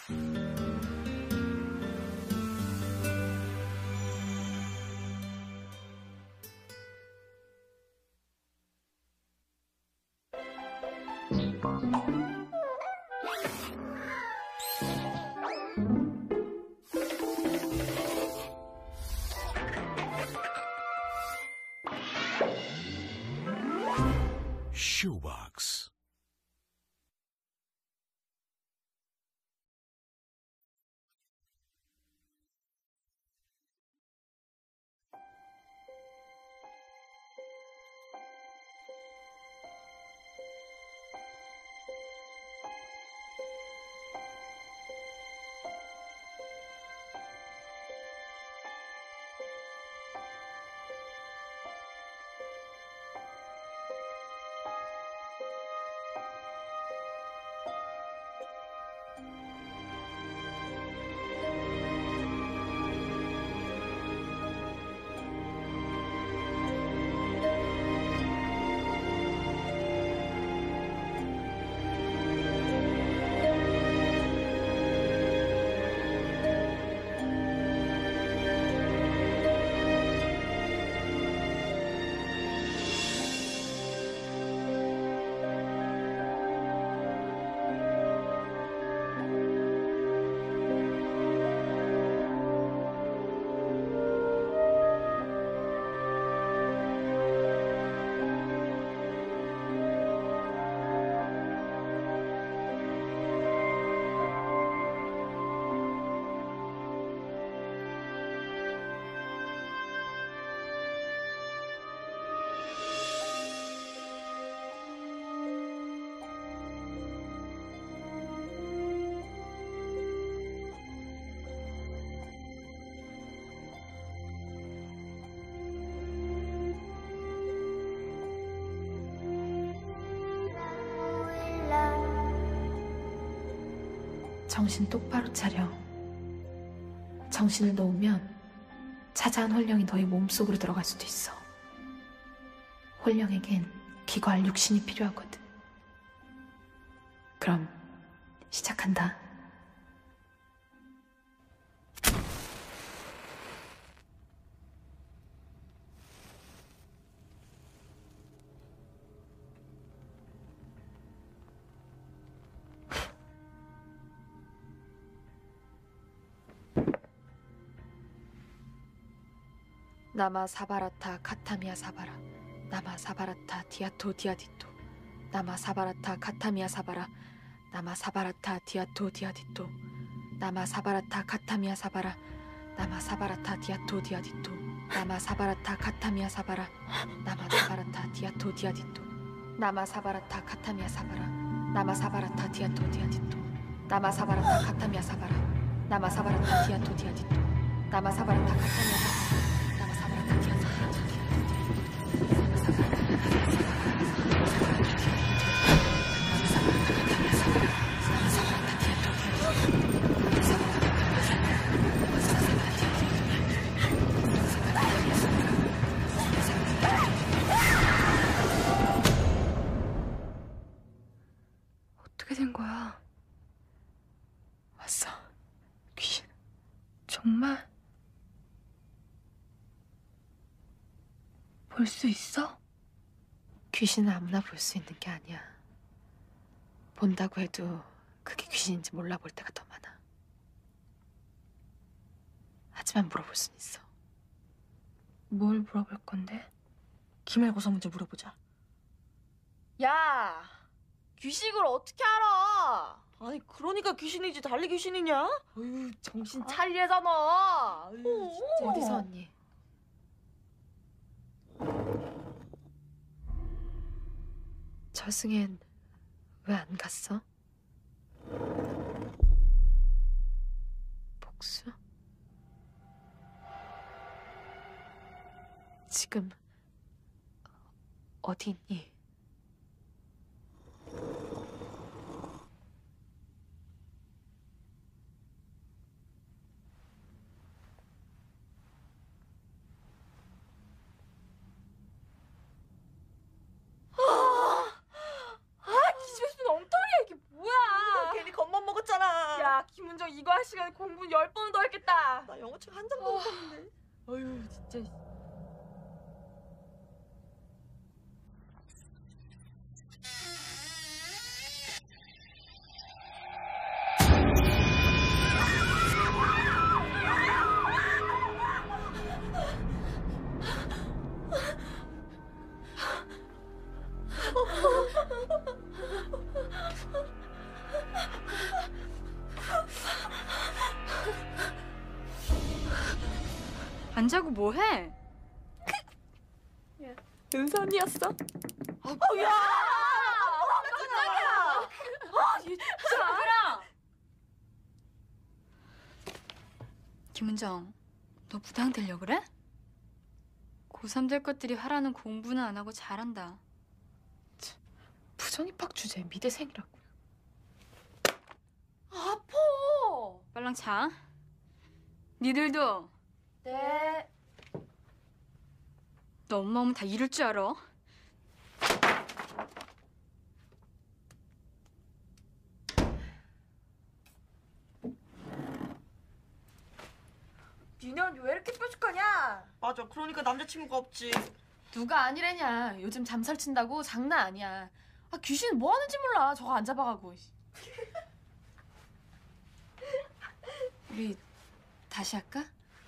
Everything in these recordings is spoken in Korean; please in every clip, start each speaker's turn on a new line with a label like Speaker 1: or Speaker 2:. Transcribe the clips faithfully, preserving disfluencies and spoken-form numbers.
Speaker 1: Shoebox.
Speaker 2: 정신 똑바로 차려. 정신을 놓으면 찾아온 홀령이 너희 몸속으로 들어갈 수도 있어. 홀령에겐 기거할 육신이 필요하거든. 그럼 시작한다. 나마 사바라타 카타미아 사바라 나마 사바라타 디아토 디아디토 나마 사바라타 카타미아 사바라 나마 사바라타 디아토 디아디토 나마 사바라타 카타미아 사바라 나마 사바라타 디아토 디아디토 나마 사바라타 카타미아 사바라 나마 사바라타 디아토 디아디토 나마 사바라타 카타미아 사바라 나마 사바라타 디아토 디아디토 나마 사바라타 카타미아 사바라 나마 사바라타 디아토 디아디토 나마 사바라타 카타미아 사바라 어떻게 된 거야? 왔어. 귀신. 정말? 볼 수 있어? 귀신은 아무나 볼 수 있는 게 아니야. 본다고 해도 그게 귀신인지 몰라볼 때가 더 많아. 하지만 물어볼 순 있어. 뭘 물어볼 건데?
Speaker 3: 기말고사 문제 물어보자.
Speaker 4: 야, 귀신을 어떻게 알아?
Speaker 3: 아니 그러니까 귀신이지 달리 귀신이냐?
Speaker 4: 어휴, 정신 차리래잖아. 어휴, 진짜.
Speaker 2: 어디서 왔니? 저승엔 왜 안 갔어? 복수? 지금 어디 있니?
Speaker 4: 아, 기집애순 엉터리야. 이게 뭐야?
Speaker 3: 괜히 겁만 먹었잖아.
Speaker 4: 야, 김은정 이거 할 시간에 공부 열 번 더 했겠다.
Speaker 3: 나 영어책 한 장도 못 봤는데.
Speaker 4: 어휴 진짜.
Speaker 1: 안 자고 뭐해?
Speaker 4: 은선이었어?
Speaker 3: 아,
Speaker 4: 야! 깜짝이야! 아, 진짜!
Speaker 1: 김은정, 너 부당 되려 그래? 고삼 될 것들이 하라는 공부는 안 하고 잘한다.
Speaker 2: 부정 입학 주제 미대생이라고.
Speaker 4: 아파!
Speaker 1: 빨랑 자. 니들도.
Speaker 4: 네.
Speaker 1: 너 엄마 오면 다 이럴 줄 알아?
Speaker 4: 니네 언니 왜 이렇게 뾰족하냐?
Speaker 3: 맞아. 그러니까 남자친구가 없지.
Speaker 2: 누가 아니래냐. 요즘 잠살 친다고 장난 아니야. 아 귀신 뭐 하는지 몰라. 저거 안 잡아가고. 우리 다시 할까?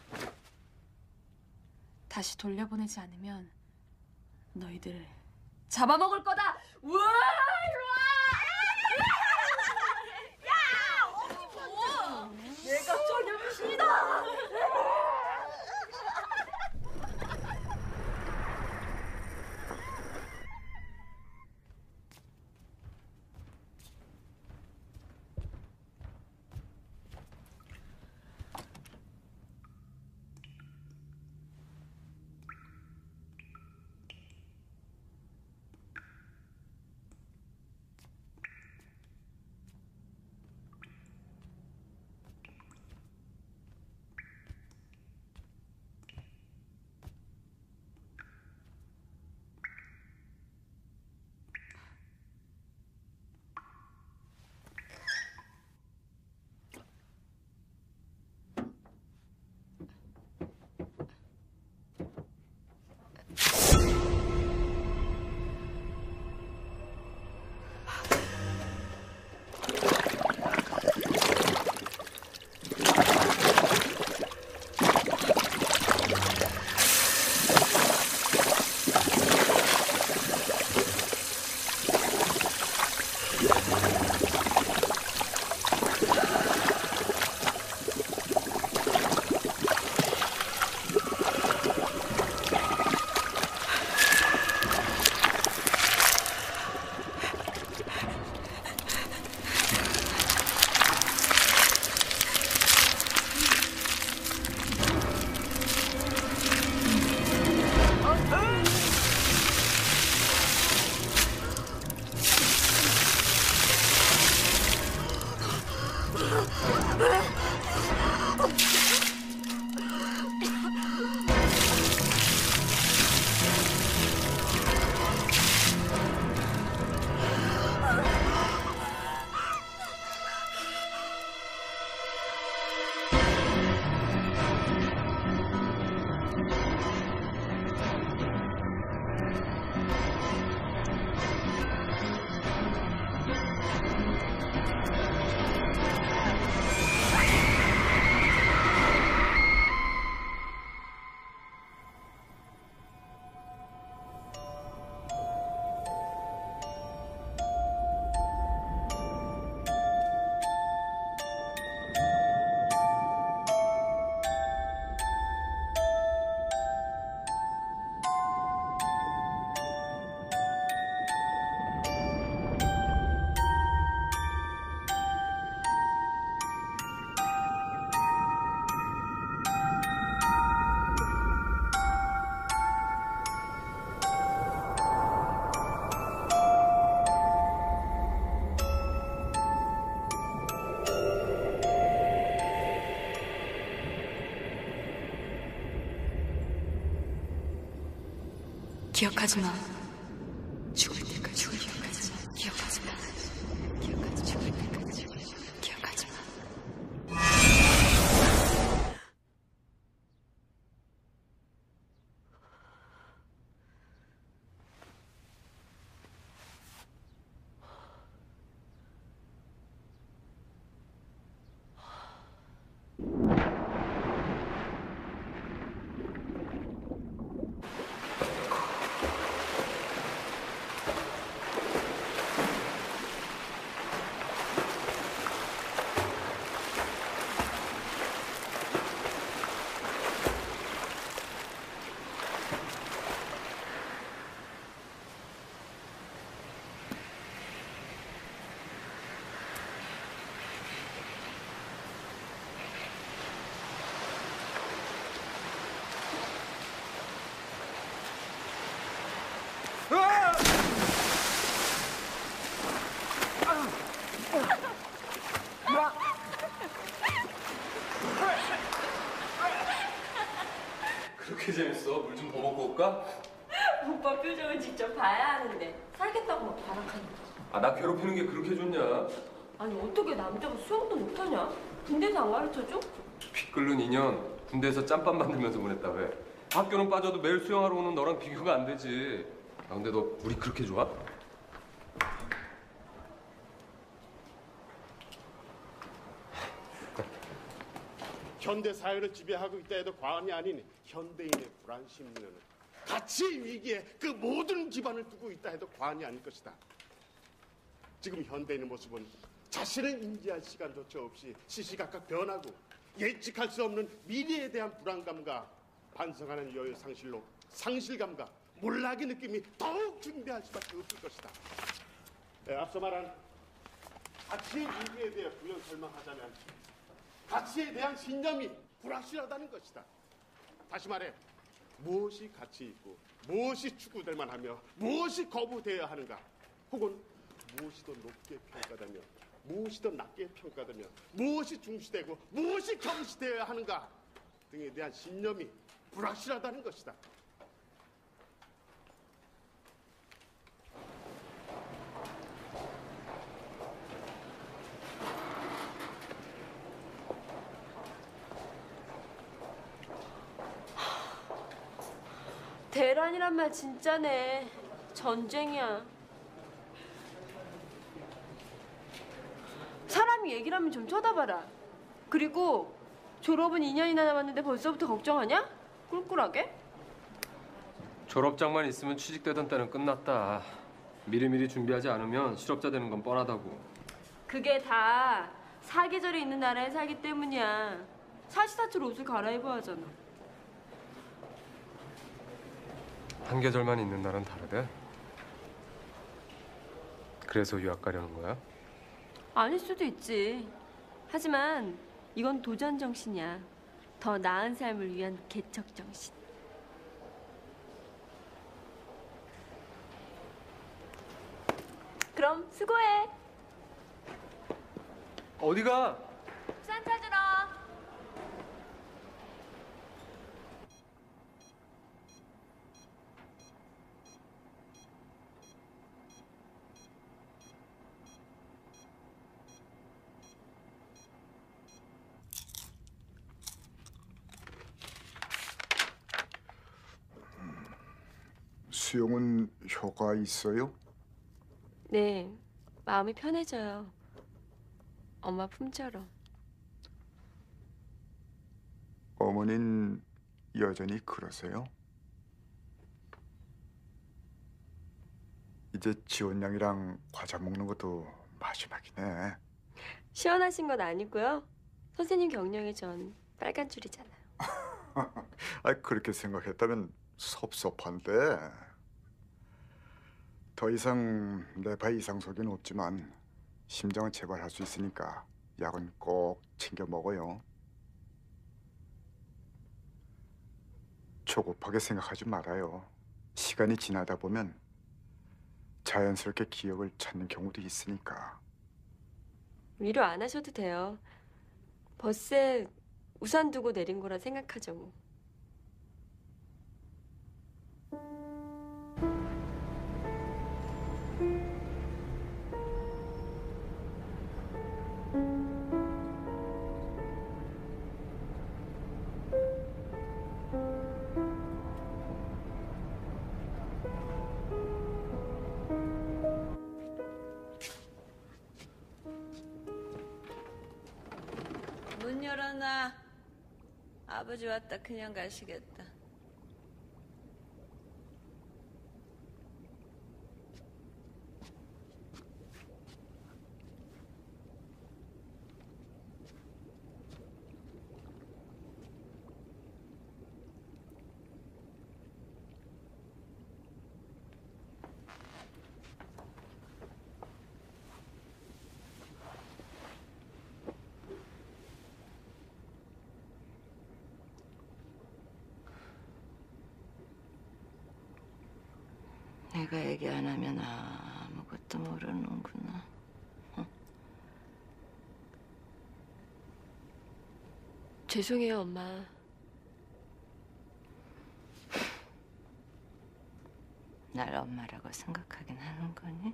Speaker 2: 다시 돌려보내지 않으면 너희들 잡아먹을 거다. 우와!
Speaker 4: 내가 전혀 귀신이다!
Speaker 1: 기억하지 마. 죽을 때까지 기억하지 마. 기억하지 마. 기억하지 죽을 때까지 기억하지 마.
Speaker 5: 그렇게 재밌어? 물 좀 더 먹고 올까?
Speaker 4: 오빠 표정을 직접 봐야 하는데 살겠다고 막 발악하는 거.
Speaker 5: 아, 나 괴롭히는 게 그렇게 좋냐?
Speaker 4: 아니 어떻게 남자가 수영도 못하냐? 군대에서 안 가르쳐줘?
Speaker 5: 피 끓는 인연 군대에서 짬밥 만들면서 보냈다 왜? 학교는 빠져도 매일 수영하러 오는 너랑 비교가 안 되지. 아, 근데 너 물이 그렇게 좋아?
Speaker 6: 현대 사회를 지배하고 있다 해도 과언이 아닌 현대인의 불안 심리는 가치 위기에 그 모든 기반을 두고 있다 해도 과언이 아닐 것이다. 지금 현대인의 모습은 자신을 인지할 시간조차 없이 시시각각 변하고 예측할 수 없는 미래에 대한 불안감과 반성하는 여유 상실로 상실감과 몰락의 느낌이 더욱 중대할 수밖에 없을 것이다. 네, 앞서 말한 가치의 위기에 대해 부연 설명하자면 가치에 대한 신념이 불확실하다는 것이다. 다시 말해 무엇이 가치 있고 무엇이 추구될 만하며 무엇이 거부되어야 하는가, 혹은 무엇이 더 높게 평가되며 무엇이 더 낮게 평가되며 무엇이 중시되고 무엇이 경시되어야 하는가 등에 대한 신념이 불확실하다는 것이다.
Speaker 4: 대란이란 말 진짜네. 전쟁이야. 사람이 얘기를 하면 좀 쳐다봐라. 그리고 졸업은 이 년이나 남았는데 벌써부터 걱정하냐? 꿀꿀하게?
Speaker 5: 졸업장만 있으면 취직되던 때는 끝났다. 미리미리 준비하지 않으면 실업자 되는 건 뻔하다고.
Speaker 4: 그게 다 사계절이 있는 나라에 살기 때문이야. 사시사철 옷을 갈아입어야 하잖아.
Speaker 5: 한 계절만 있는 날은 다르대. 그래서 유학 가려는 거야?
Speaker 4: 아닐 수도 있지. 하지만 이건 도전 정신이야. 더 나은 삶을 위한 개척 정신. 그럼 수고해.
Speaker 5: 어디가?
Speaker 4: 산 찾으러.
Speaker 7: 수영은 효과 있어요?
Speaker 4: 네, 마음이 편해져요. 엄마 품처럼.
Speaker 7: 어머닌 여전히 그러세요? 이제 지원 양이랑 과자 먹는 것도 마지막이네.
Speaker 4: 시원하신 건 아니고요. 선생님 경력에 전 빨간 줄이잖아요.
Speaker 7: 아, 그렇게 생각했다면 섭섭한데. 더 이상 내 발 이상 속에는 없지만 심장은 재발할 수 있으니까 약은 꼭 챙겨 먹어요. 조급하게 생각하지 말아요. 시간이 지나다 보면 자연스럽게 기억을 찾는 경우도 있으니까.
Speaker 4: 위로 안 하셔도 돼요. 버스에 우산 두고 내린 거라 생각하죠 뭐.
Speaker 8: 문 열어놔. 아버지 왔다 그냥 가시겠다. 내가 얘기 안 하면 아무것도 모르는구나. 어?
Speaker 4: 죄송해요 엄마.
Speaker 8: 날 엄마라고 생각하긴 하는 거니?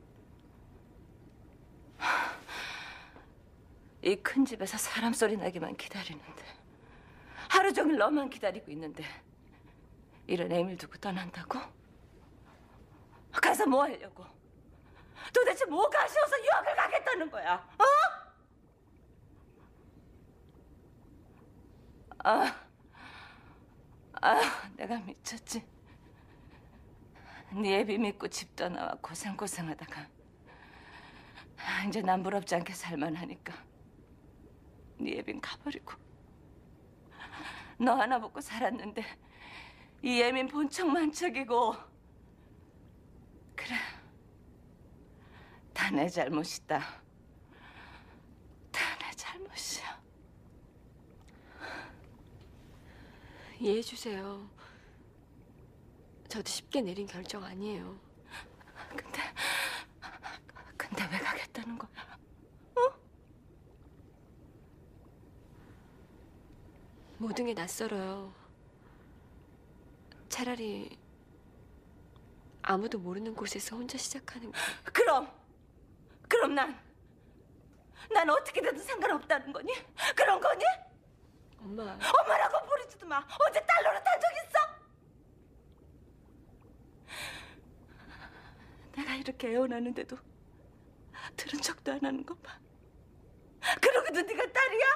Speaker 8: 이 큰 집에서 사람 소리 나기만 기다리는데 하루 종일 너만 기다리고 있는데 이런 애밀 두고 떠난다고? 가서 뭐 하려고? 도대체 뭐가 아쉬워서 유학을 가겠다는 거야? 어? 아, 아, 내가 미쳤지. 네 애비 믿고 집 떠나와 고생고생하다가 이제 난 부럽지 않게 살만하니까 네 애빈 가버리고 너 하나 먹고 살았는데 이 애민 본척만척이고 그래 다 내 잘못이다. 다 내 잘못이야.
Speaker 4: 이해해 주세요. 저도 쉽게 내린 결정 아니에요.
Speaker 8: 근데 근데 왜 가겠다는 거야? 어?
Speaker 4: 모든 게 낯설어요. 차라리 아무도 모르는 곳에서 혼자 시작하는 게.
Speaker 8: 그럼 그럼 난 난 어떻게 돼도 상관없다는 거니? 그런 거니?
Speaker 4: 엄마.
Speaker 8: 엄마라고 부르지도 마. 언제 딸 노릇한 적 있어? 내가 이렇게 애원하는데도 들은 척도 안 하는 거 봐. 그러고도 네가 딸이야?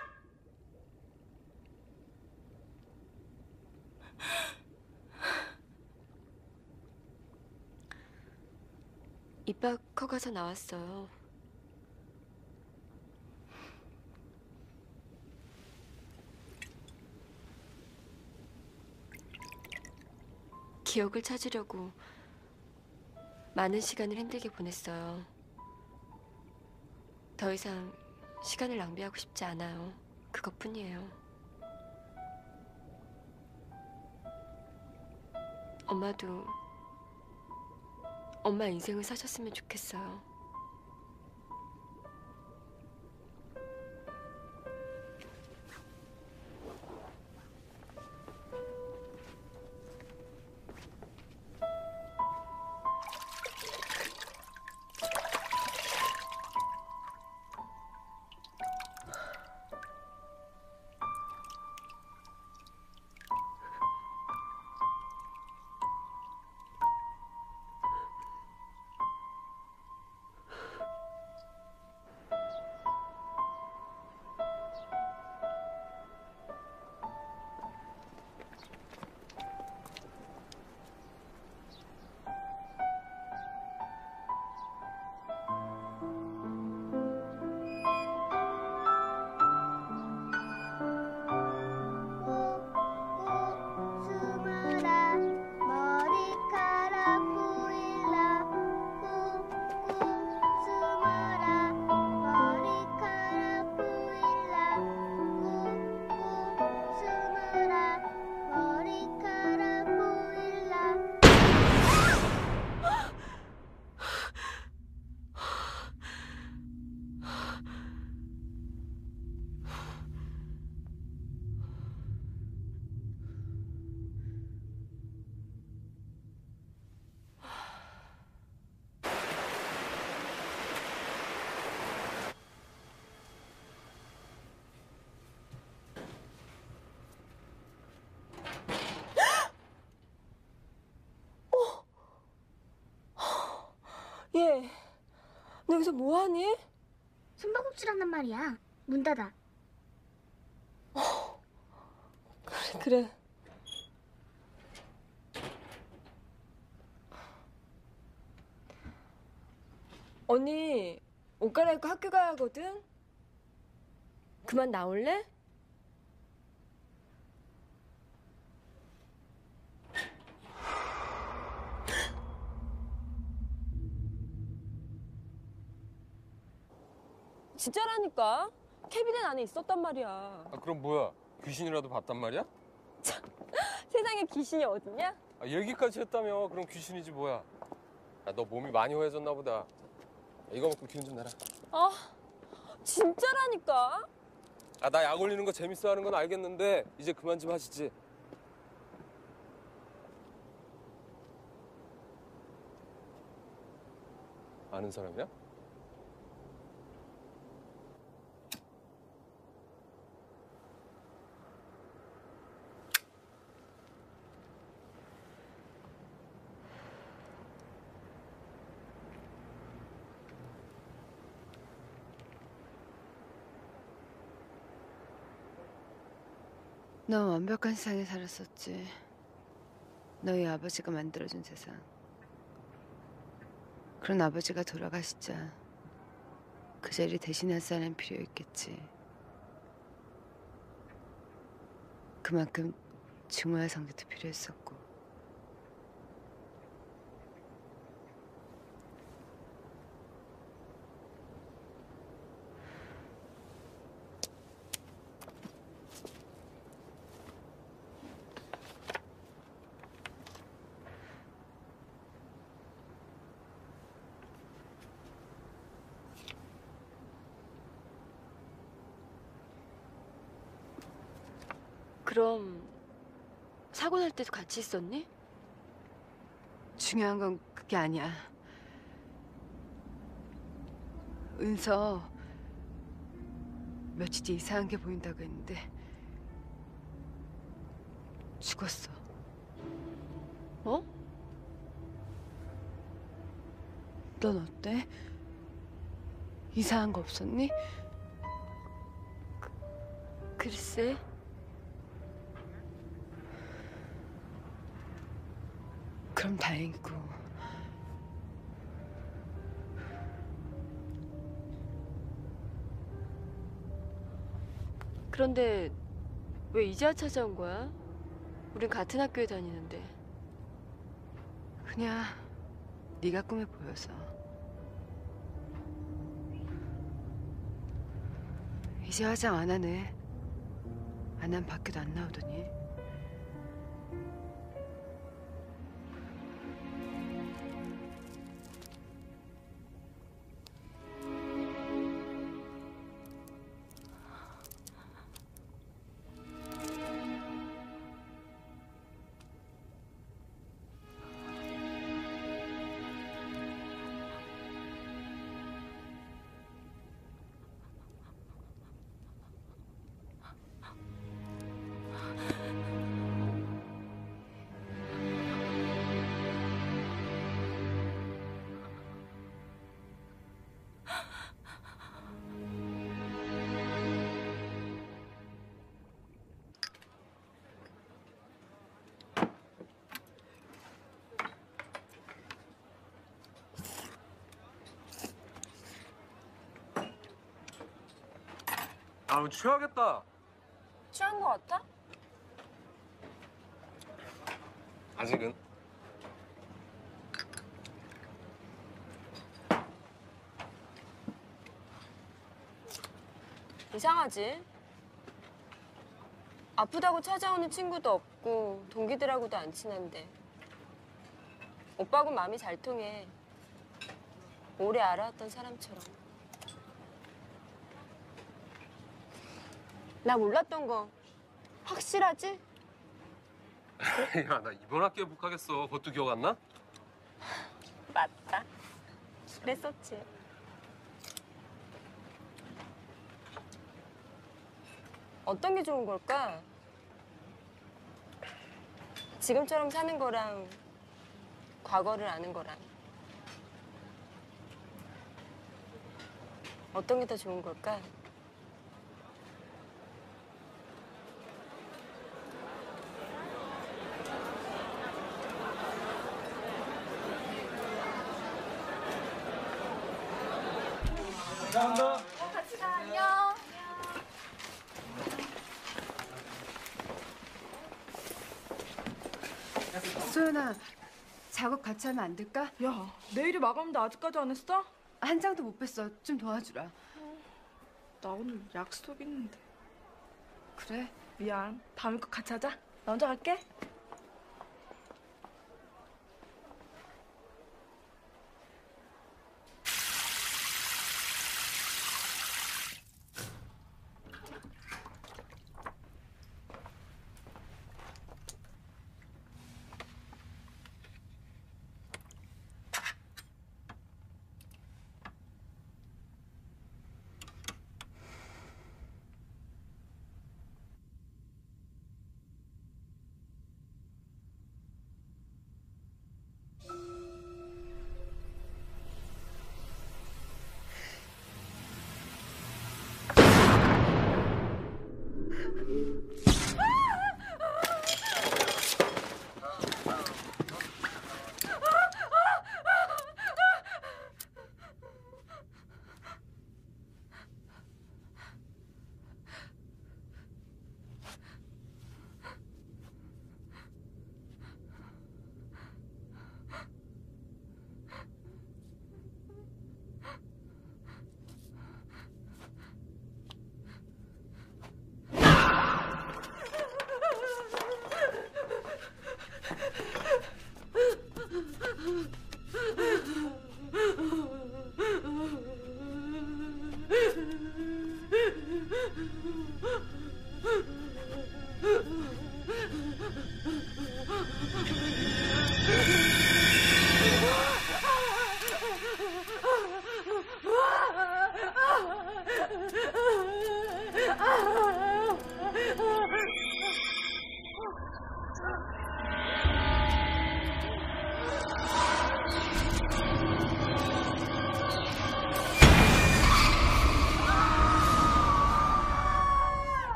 Speaker 4: 입학 허가서 나왔어요. 기억을 찾으려고 많은 시간을 힘들게 보냈어요. 더 이상 시간을 낭비하고 싶지 않아요. 그것뿐이에요. 엄마도 엄마 인생을 사셨으면 좋겠어요.
Speaker 9: 얘, 너 여기서 뭐하니?
Speaker 10: 숨바꼭질한단 말이야. 문 닫아.
Speaker 9: 어, 그래, 그래. 언니, 옷 갈아입고 학교 가야 하거든? 그만 나올래? 진짜라니까. 캐비넷 안에 있었단 말이야.
Speaker 5: 아, 그럼 뭐야? 귀신이라도 봤단 말이야?
Speaker 9: 세상에 귀신이 어딨냐?
Speaker 5: 아, 얘기까지 했다며. 그럼 귀신이지 뭐야. 야, 너 몸이 많이 허해졌나 보다. 야, 이거 먹고 기운 좀 내라.
Speaker 9: 아, 진짜라니까.
Speaker 5: 아, 나 약 올리는 거 재밌어 하는 건 알겠는데 이제 그만 좀 하시지. 아는 사람이야?
Speaker 11: 넌 완벽한 세상에 살았었지. 너희 아버지가 만들어준 세상. 그런 아버지가 돌아가시자 그 자리 대신할 사람 필요했겠지. 그만큼 증오할 상대도 필요했었고.
Speaker 4: 그럼 사고 날 때도 같이 있었니?
Speaker 11: 중요한 건 그게 아니야. 은서 며칠 뒤에 이상한 게 보인다고 했는데 죽었어.
Speaker 4: 어?
Speaker 11: 넌 어때? 이상한 거 없었니?
Speaker 4: 글쎄.
Speaker 11: 그럼 다행이고.
Speaker 4: 그런데 왜 이제야 찾아온 거야? 우린 같은 학교에 다니는데.
Speaker 11: 그냥 네가 꿈에 보여서. 이제 화장 안 하네. 안 하면 밖에도 안 나오더니.
Speaker 5: 아우 취하겠다.
Speaker 9: 취한 거 같아?
Speaker 5: 아직은.
Speaker 9: 이상하지? 아프다고 찾아오는 친구도 없고 동기들하고도 안 친한데 오빠하고 마음이 잘 통해. 오래 알아왔던 사람처럼. 나 몰랐던 거 확실하지?
Speaker 5: 야, 나 이번 학기에 못 가겠어. 그것도 기억 안 나?
Speaker 9: 맞다. 그랬었지. 어떤 게 좋은 걸까? 지금처럼 사는 거랑 과거를 아는 거랑 어떤 게 더 좋은 걸까?
Speaker 5: 감사합니다.
Speaker 2: 어, 같이 가. 안녕.
Speaker 11: 소연아, 작업 같이 하면 안 될까?
Speaker 3: 야, 내일이 마감인데 아직까지 안 했어?
Speaker 11: 한 장도 못 뺐어. 좀 도와주라.
Speaker 3: 나 오늘 약속 있는데.
Speaker 11: 그래?
Speaker 3: 미안. 다음에 꼭 같이 하자. 나 혼자 갈게.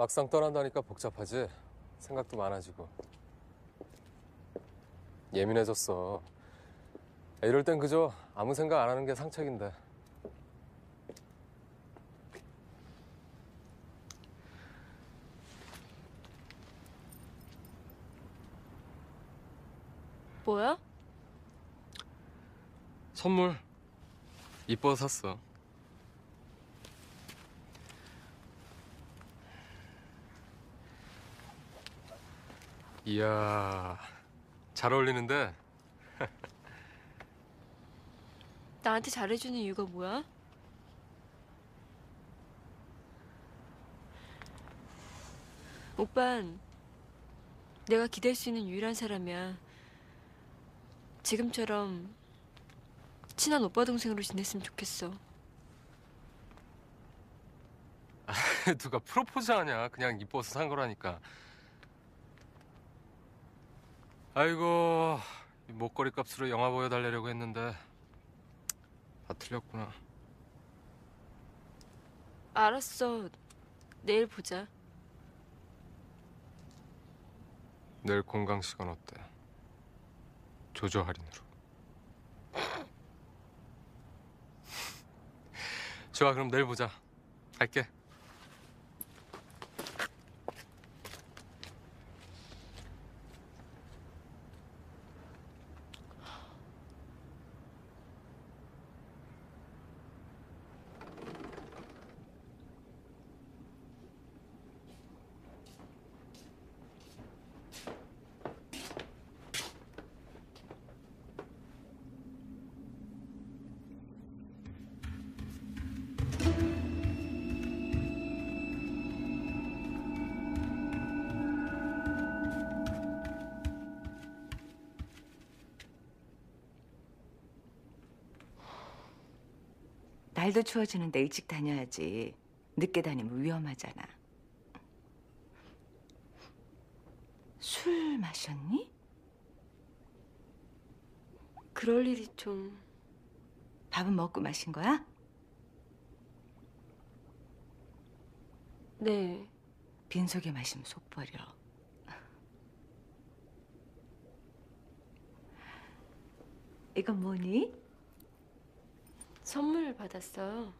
Speaker 5: 막상 떠난다니까 복잡하지? 생각도 많아지고. 예민해졌어. 이럴 땐 그저 아무 생각 안 하는 게 상책인데.
Speaker 4: 뭐야?
Speaker 5: 선물. 이뻐서 샀어. 이야, 잘 어울리는데?
Speaker 4: 나한테 잘해주는 이유가 뭐야? 오빤 내가 기댈 수 있는 유일한 사람이야. 지금처럼 친한 오빠 동생으로 지냈으면 좋겠어.
Speaker 5: 누가 프로포즈 하냐? 그냥 이뻐서 산 거라니까. 아이고, 이 목걸이 값으로 영화 보여달래려고 했는데 다 틀렸구나.
Speaker 4: 알았어. 내일 보자.
Speaker 5: 내일 공강 시간 어때? 조조 할인으로. 좋아, 그럼 내일 보자. 갈게.
Speaker 8: 날도 추워지는데 일찍 다녀야지. 늦게 다니면 위험하잖아. 술 마셨니?
Speaker 4: 그럴 일이 좀...
Speaker 8: 밥은 먹고 마신 거야?
Speaker 4: 네.
Speaker 8: 빈속에 마시면 속 버려. 이건 뭐니?
Speaker 4: 선물 받았어요.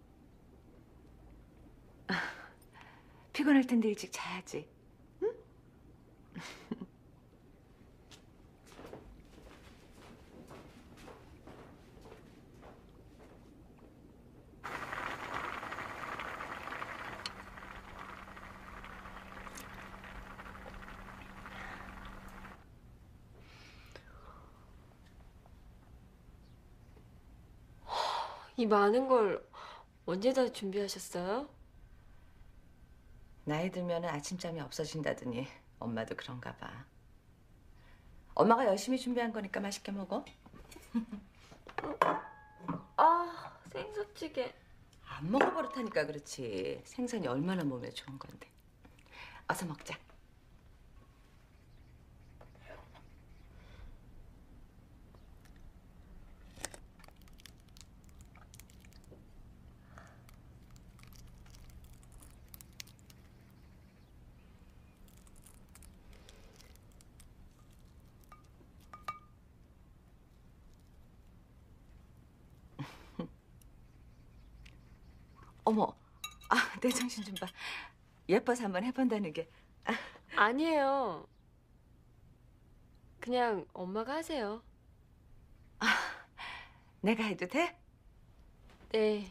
Speaker 8: 피곤할 텐데 일찍 자야지. 응?
Speaker 4: 이 많은 걸 언제 다 준비하셨어요?
Speaker 8: 나이 들면 아침잠이 없어진다더니 엄마도 그런가 봐. 엄마가 열심히 준비한 거니까 맛있게 먹어.
Speaker 4: 아, 생선찌개.
Speaker 8: 안 먹어버릇하니까 그렇지. 생선이 얼마나 몸에 좋은 건데. 어서 먹자. 어머, 아, 내 정신 좀 봐. 예뻐서 한번 해본다는 게. 아.
Speaker 4: 아니에요. 그냥 엄마가 하세요.
Speaker 8: 아, 내가 해도 돼?
Speaker 4: 네.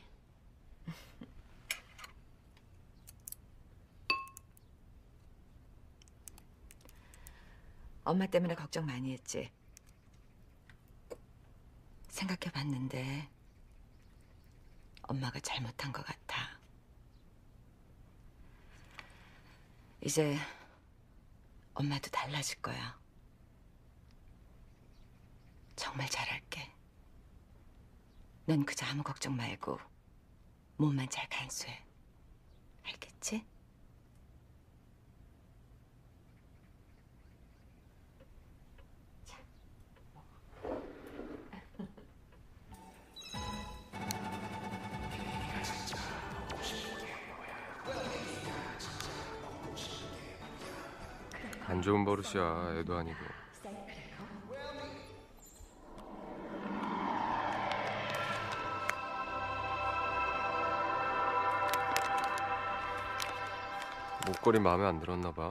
Speaker 8: 엄마 때문에 걱정 많이 했지. 생각해봤는데 엄마가 잘못한 것 같아. 이제 엄마도 달라질 거야. 정말 잘할게. 넌 그저 아무 걱정 말고 몸만 잘 간수해. 알겠지?
Speaker 5: 안 좋은 버릇이야. 애도 아니고. 목걸이 마음에 안 들었나 봐.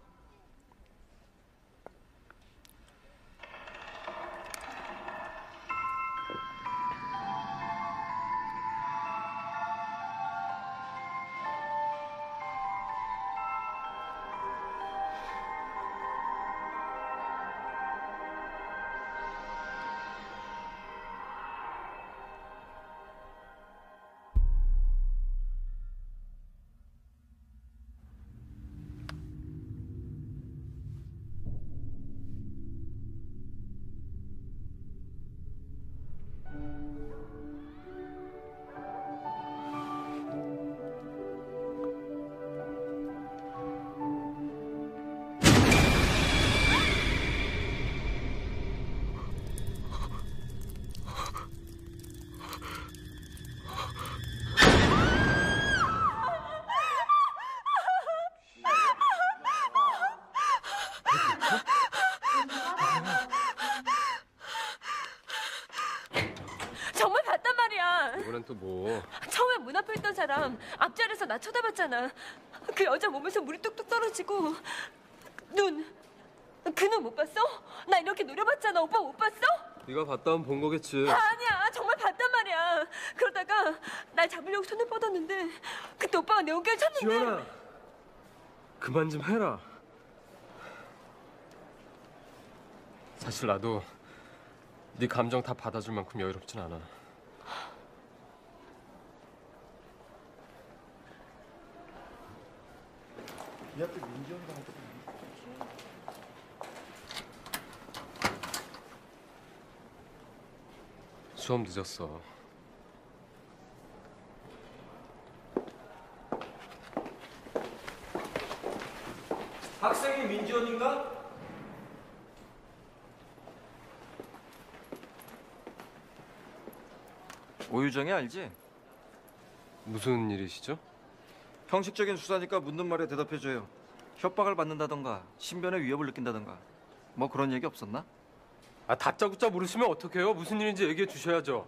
Speaker 4: 정말 봤단 말이야.
Speaker 5: 이번엔 또 뭐?
Speaker 4: 처음에 문 앞에 있던 사람 앞자리에서 나 쳐다봤잖아. 그 여자 몸에서 물이 뚝뚝 떨어지고 눈, 그 눈 못 봤어? 나 이렇게 노려봤잖아. 오빠 못 봤어?
Speaker 5: 네가 봤다면 본 거겠지.
Speaker 4: 아니야, 정말 봤단 말이야. 그러다가 날 잡으려고 손을 뻗었는데 그때 오빠가 내 어깨를 쳤는데.
Speaker 5: 지연아, 그만 좀 해라. 사실 나도 네 감정 다 받아줄 만큼 여유롭진 않아.
Speaker 6: 이 앞에 민지영이랑
Speaker 5: 수업 늦었어.
Speaker 12: 학생이 민지원인가? 오유정이 알지?
Speaker 5: 무슨 일이시죠?
Speaker 12: 형식적인 수사니까 묻는 말에 대답해줘요. 협박을 받는다던가 신변에 위협을 느낀다던가 뭐 그런 얘기 없었나?
Speaker 5: 아, 다짜고짜 물으시면 어떡해요? 무슨 일인지 얘기해 주셔야죠.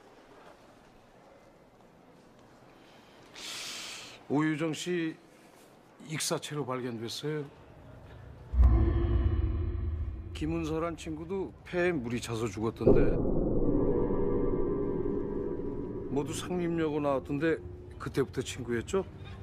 Speaker 13: 오유정 씨 익사체로 발견됐어요. 김은서란 친구도 폐에 물이 차서 죽었던데. 모두 상림여고 나왔던데 그때부터 친구였죠?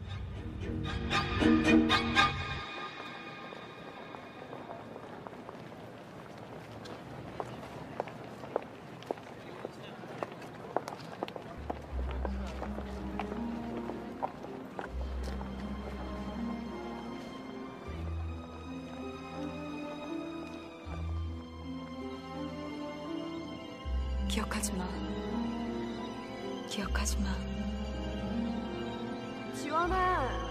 Speaker 1: 기억하지 마. 기억하지 마.
Speaker 4: 지원아.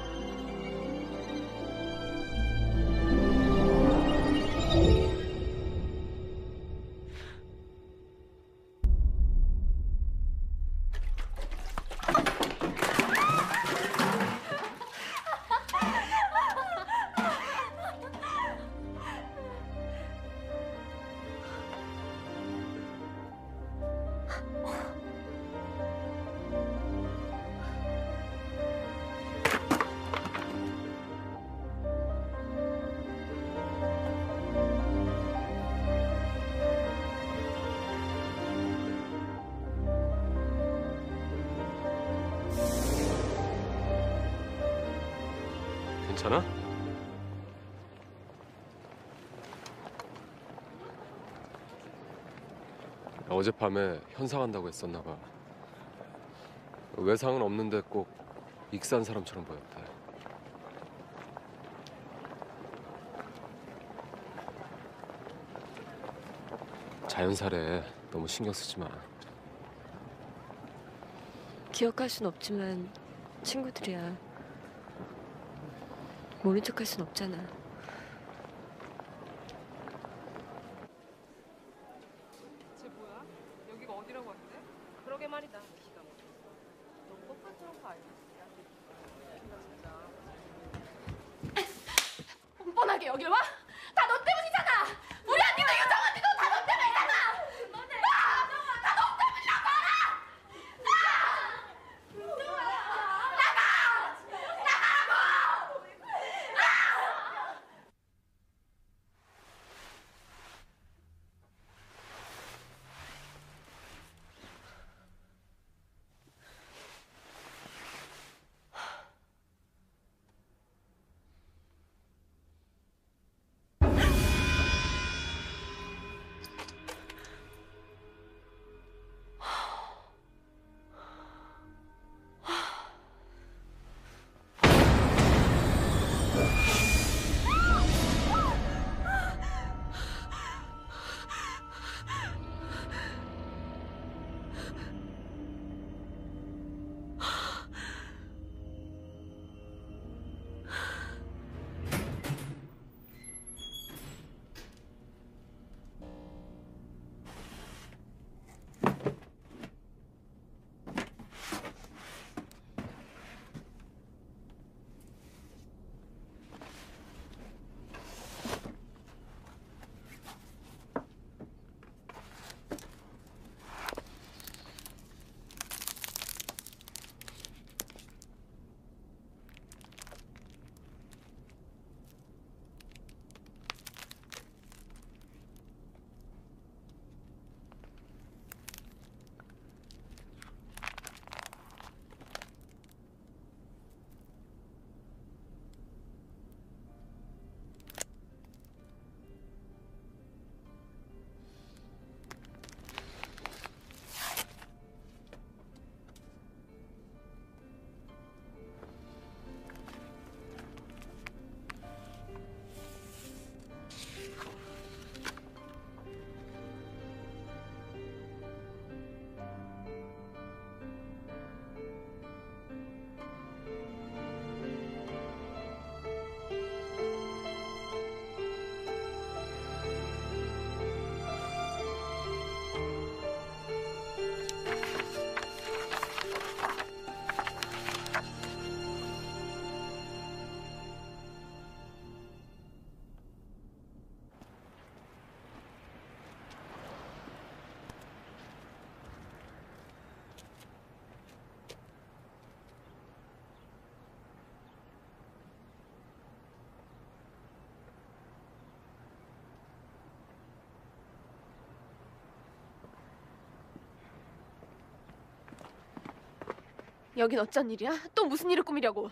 Speaker 5: 괜찮아? 어젯밤에 현상한다고 했었나 봐. 외상은 없는데 꼭 익사한 사람처럼 보였대. 자연사래. 너무 신경 쓰지 마.
Speaker 4: 기억할 순 없지만 친구들이야. 모른 척할 순 없잖아.
Speaker 2: 쟤 뭐야? 여기가 어디라고 왔대? 그러게 말이다. 기가 막혔어. 너 뻔뻔스러운 거 아니야? 야, 진짜. 뻔뻔하게 여길 와? 여긴 어쩐 일이야? 또 무슨 일을 꾸미려고?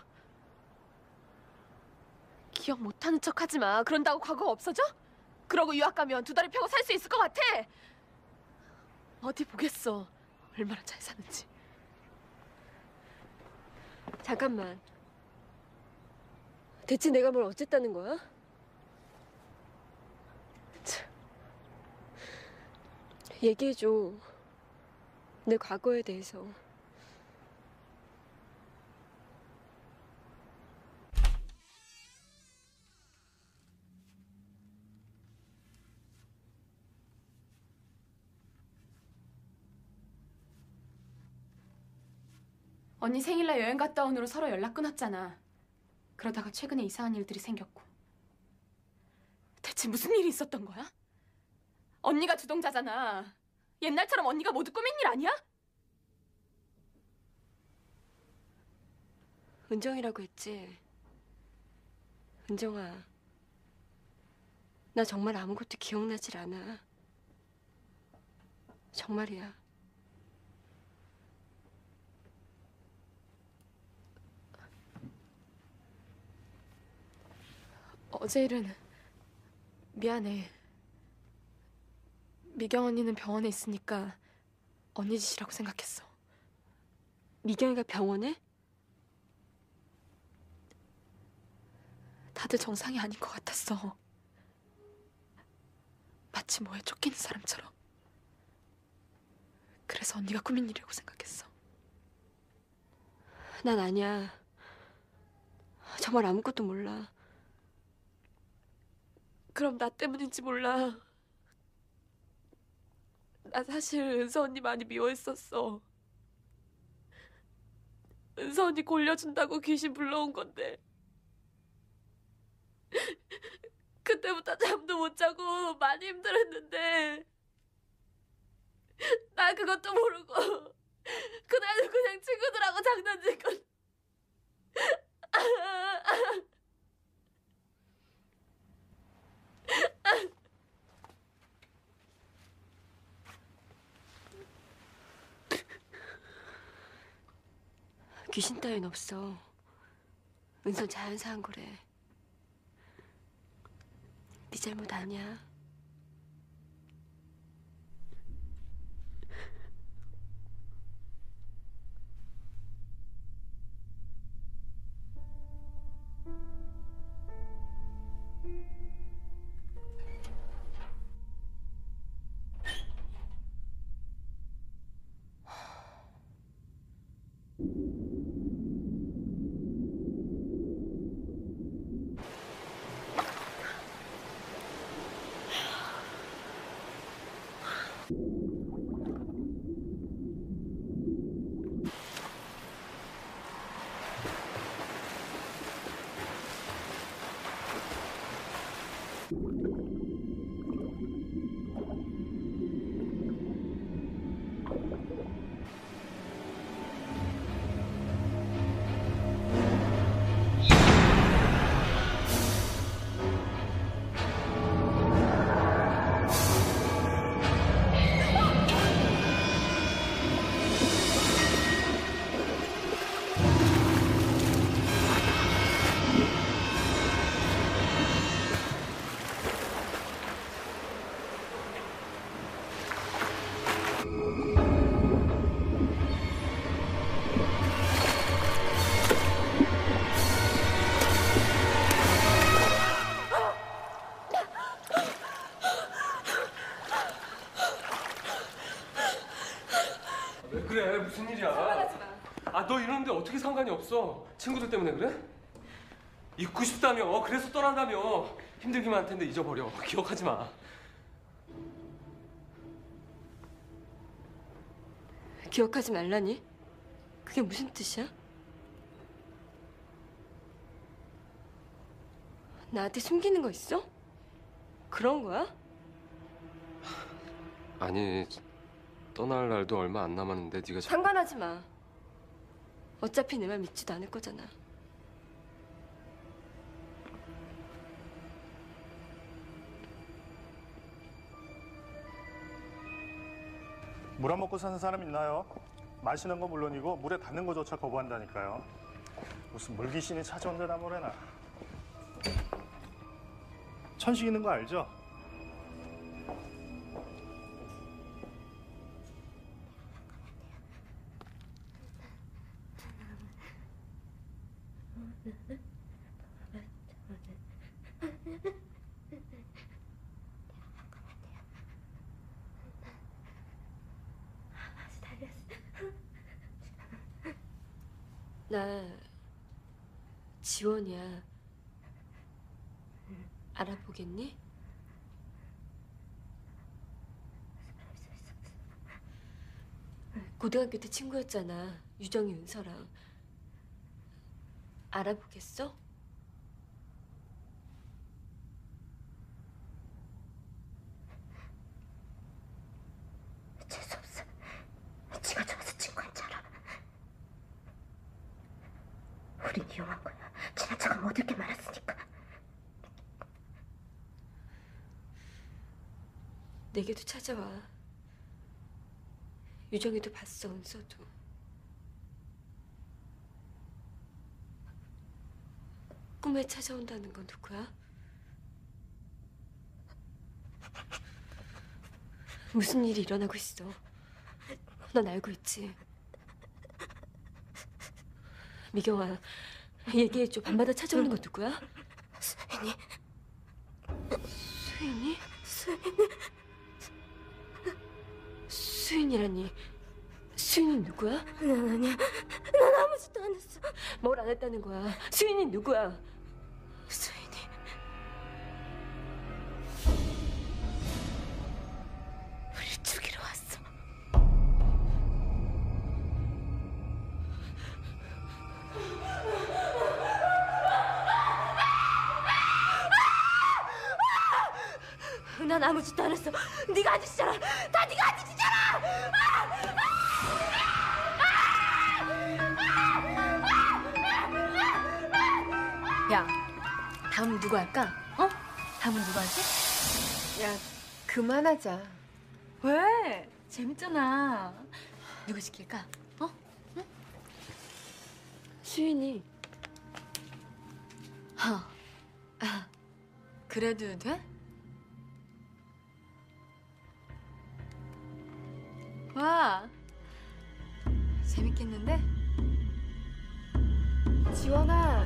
Speaker 2: 기억 못하는 척 하지 마. 그런다고 과거가 없어져? 그러고 유학 가면 두 다리 펴고 살 수 있을 것 같아? 어디 보겠어. 얼마나 잘 사는지.
Speaker 4: 잠깐만. 대체 내가 뭘 어쨌다는 거야? 참. 얘기해줘. 내 과거에 대해서.
Speaker 2: 언니 생일날 여행 갔다 온 후로 서로 연락 끊었잖아. 그러다가 최근에 이상한 일들이 생겼고. 대체 무슨 일이 있었던 거야? 언니가 주동자잖아. 옛날처럼 언니가 모두 꾸민 일 아니야?
Speaker 4: 은정이라고 했지. 은정아, 나 정말 아무것도 기억나질 않아. 정말이야.
Speaker 2: 어제 일은 미안해. 미경 언니는 병원에 있으니까 언니 짓이라고 생각했어.
Speaker 4: 미경이가 병원에?
Speaker 2: 다들 정상이 아닌 것 같았어. 마치 뭐에 쫓기는 사람처럼. 그래서 언니가 꾸민 일이라고 생각했어.
Speaker 4: 난 아니야. 정말 아무것도 몰라.
Speaker 2: 그럼 나 때문인지 몰라. 나 사실 은서 언니 많이 미워했었어. 은서 언니 골려준다고 귀신 불러온 건데. 그때부터 잠도 못 자고 많이 힘들었는데 나 그것도 모르고 그날도 그냥 친구들하고 장난칠 건.
Speaker 4: 귀신 따윈 없어. 은선 자연사한 거래. 네 잘못 아니야.
Speaker 5: 왜 그래? 무슨 일이야?
Speaker 2: 상관하지 마.
Speaker 5: 아, 너 이러는데 어떻게 상관이 없어? 친구들 때문에 그래? 잊고 싶다며. 그래서 떠난다며. 힘들기만 할 텐데 잊어버려. 기억하지 마.
Speaker 4: 기억하지 말라니? 그게 무슨 뜻이야? 나한테 숨기는 거 있어? 그런 거야?
Speaker 5: 아니, 떠날 날도 얼마 안 남았는데 네가 자...
Speaker 4: 상관하지 마. 어차피 내 말 믿지도 않을 거잖아.
Speaker 14: 물 안 먹고 사는 사람 있나요? 마시는 건 물론이고 물에 닿는 것조차 거부한다니까요. 무슨 물귀신이 찾아온다나 뭐래나. 천식 있는 거 알죠?
Speaker 4: 나 지원이야. 알아보겠니? 고등학교 때 친구였잖아. 유정이, 은서랑. 알아보겠어?
Speaker 10: 재수없어. 지가 좋아서 친구한 줄 알아. 우린 이용한 거야. 지나쳐가 못 얻게 말았으니까.
Speaker 4: 내게도 찾아와. 유정이도 봤어, 은서도. 꿈에 찾아온다는 건 누구야? 무슨 일이 일어나고 있어? 넌 알고 있지? 미경아, 얘기해줘. 밤마다 찾아오는 건 누구야?
Speaker 10: 수인이.
Speaker 4: 수인이? 수인이? 수인이라니. 수인이 누구야?
Speaker 10: 난 아니야. 난 아무 짓도 안 했어.
Speaker 4: 뭘 안 했다는 거야? 수인이 누구야?
Speaker 10: 수인이. 우리 죽이러 왔어. 난 아무 짓도 안 했어. 네가 한 짓이잖아. 다 네가 한 짓이잖아.
Speaker 1: 야, 다음은 누구 할까? 어? 다음은 누구 하지?
Speaker 11: 야, 그만하자.
Speaker 1: 왜? 재밌잖아. 누구 시킬까? 어? 응?
Speaker 4: 수인이.
Speaker 1: 아, 아, 그래도 돼? 와, 재밌겠는데?
Speaker 2: 지원아.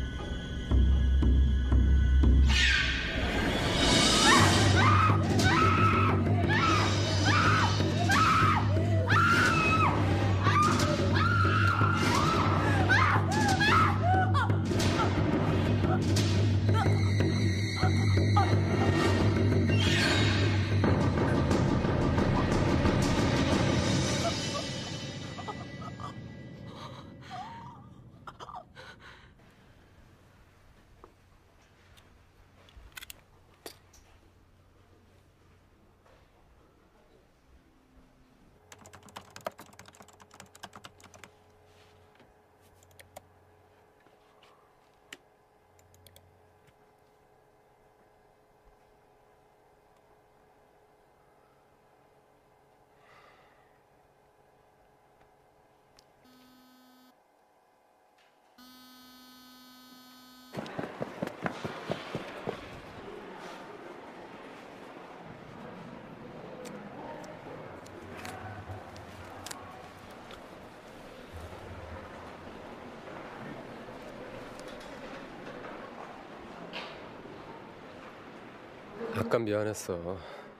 Speaker 5: 약간 미안했어.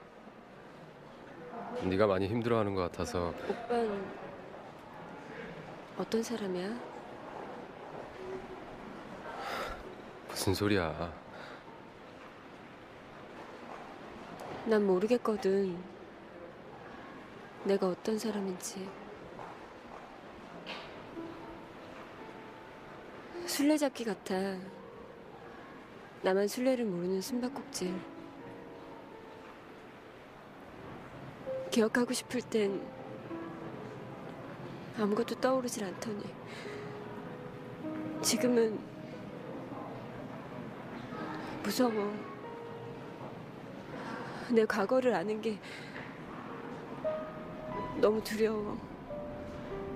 Speaker 5: 네가 많이 힘들어하는 것 같아서.
Speaker 4: 오빠는 어떤 사람이야?
Speaker 5: 무슨 소리야.
Speaker 4: 난 모르겠거든. 내가 어떤 사람인지. 술래잡기 같아. 나만 술래를 모르는 숨바꼭질. 기억하고 싶을 땐 아무것도 떠오르질 않더니 지금은 무서워. 내 과거를 아는 게 너무 두려워.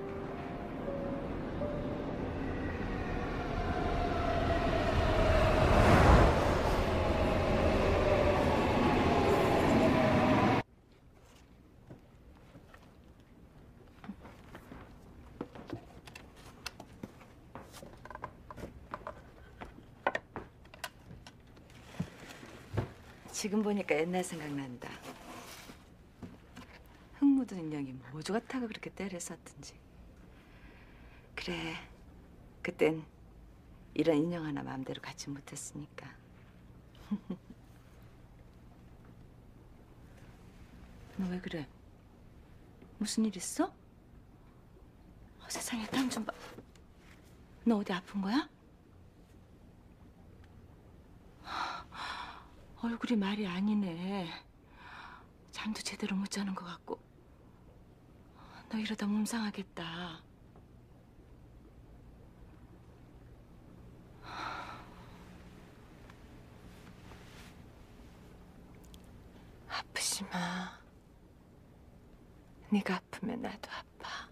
Speaker 8: 지금 보니까 옛날 생각난다. 흙 묻은 인형이 모조 같다고 그렇게 때렸었던지. 그래, 그땐 이런 인형 하나 마음대로 갖지 못했으니까. 너 왜 그래? 무슨 일 있어? 어, 세상에, 땀 좀 봐. 너 어디 아픈 거야? 얼굴이 말이 아니네. 잠도 제대로 못 자는 것 같고. 너 이러다 몸 상하겠다. 아프지 마. 네가 아프면 나도 아파.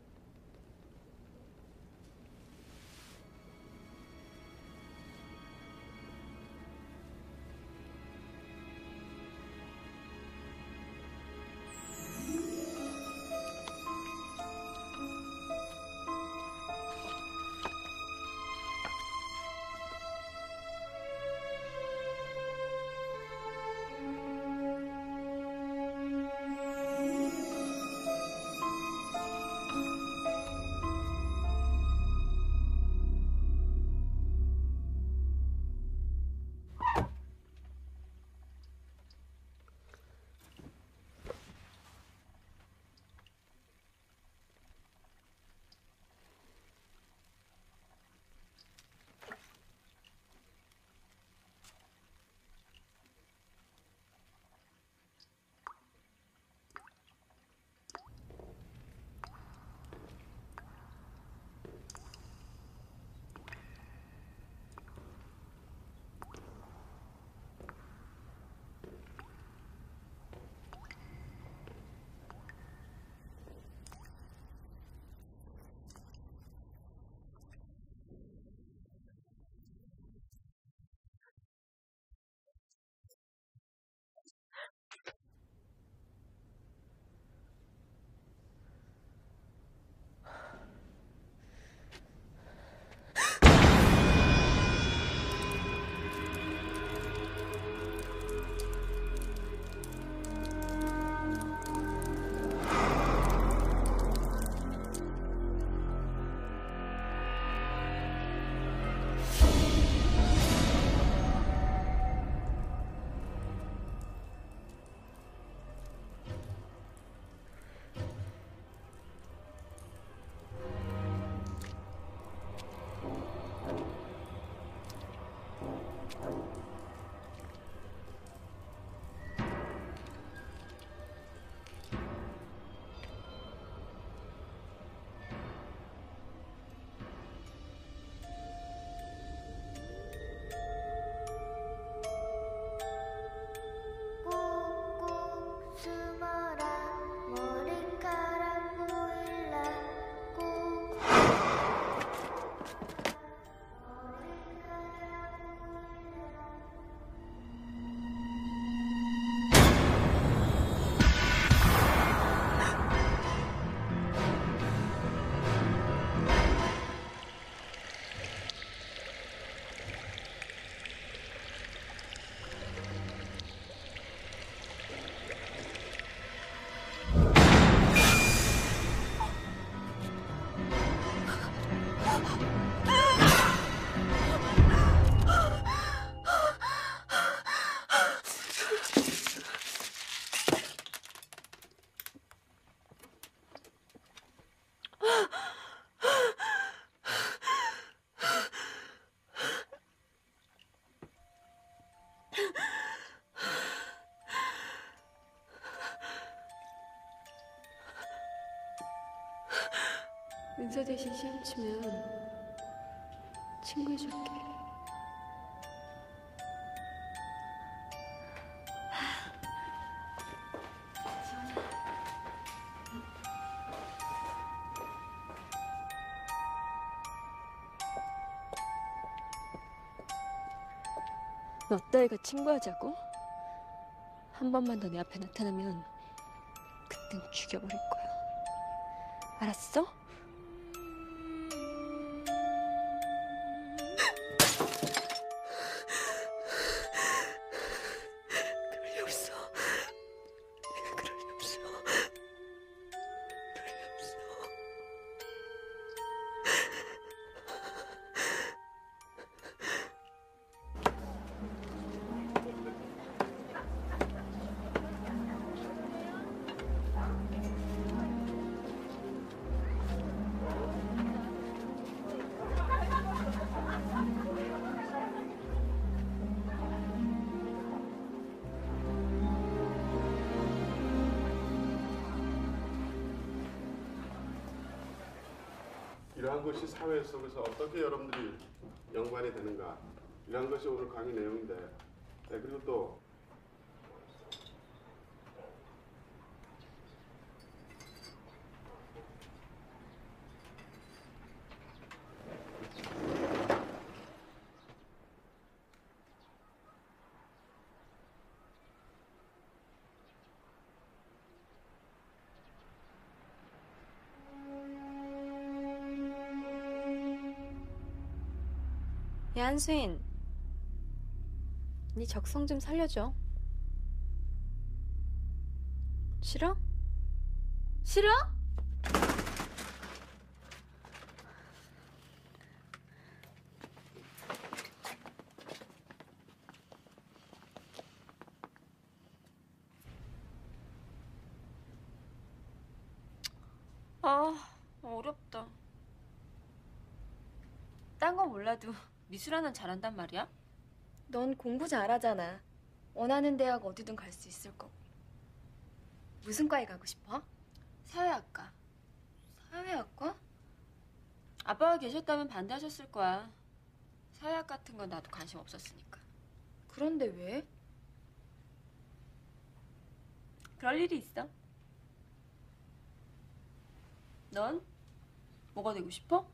Speaker 15: 은서 대신 시험 치면 친구해줄게.
Speaker 4: 너 따위가 친구하자고? 한 번만 더 내 앞에 나타나면 그땐 죽여버릴 거야. 알았어? 그러려고
Speaker 6: 이러한 것이 사회 속에서 어떻게 여러분들이 연관이 되는가, 이러한 것이 오늘 강의 내용인데, 네, 그리고 또
Speaker 1: 야, 한수인. 네 적성 좀 살려줘. 싫어? 싫어?
Speaker 4: 아, 어렵다. 딴 건 몰라도 미술 하나는 잘한단 말이야?
Speaker 1: 넌 공부 잘하잖아. 원하는 대학 어디든 갈 수 있을 거고. 무슨 과에 가고 싶어?
Speaker 4: 사회학과.
Speaker 1: 사회학과?
Speaker 4: 아빠가 계셨다면 반대하셨을 거야. 사회학 같은 건 나도 관심 없었으니까.
Speaker 1: 그런데 왜?
Speaker 4: 그럴 일이 있어. 넌 뭐가 되고 싶어?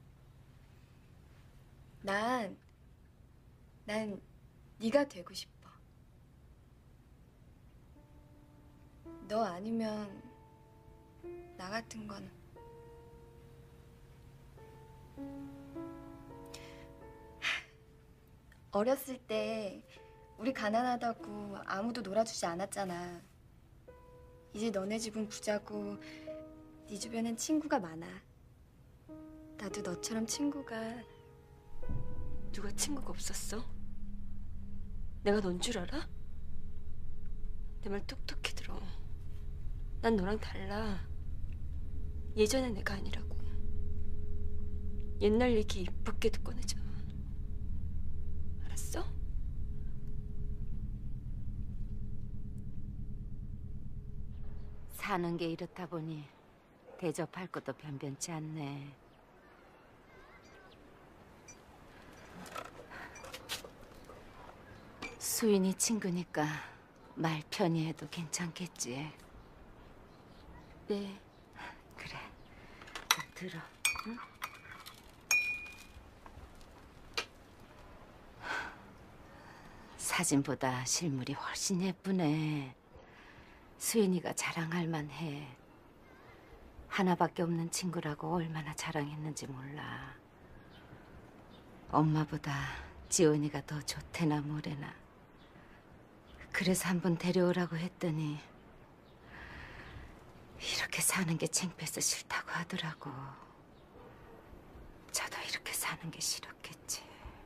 Speaker 1: 난, 난 네가 되고 싶어. 너 아니면 나 같은 건 어렸을 때 우리 가난하다고 아무도 놀아주지 않았잖아. 이제 너네 집은 부자고 네 주변엔 친구가 많아. 나도 너처럼 친구가.
Speaker 4: 누가 친구가 없었어? 내가 넌 줄 알아? 내 말 똑똑히 들어. 난 너랑 달라. 예전의 내가 아니라고. 옛날 얘기 입 밖에도 꺼내지 마. 알았어?
Speaker 9: 사는 게 이렇다 보니 대접할 것도 변변치 않네. 수인이 친구니까 말 편히 해도 괜찮겠지.
Speaker 4: 네.
Speaker 9: 그래. 좀 들어. 응? 사진보다 실물이 훨씬 예쁘네. 수인이가 자랑할 만해. 하나밖에 없는 친구라고 얼마나 자랑했는지 몰라. 엄마보다 지원이가 더 좋대나 뭐래나. 그래서 한번 데려오라고 했더니 이렇게 사는 게 창피해서 싫다고 하더라고. 저도 이렇게 사는 게 싫었겠지.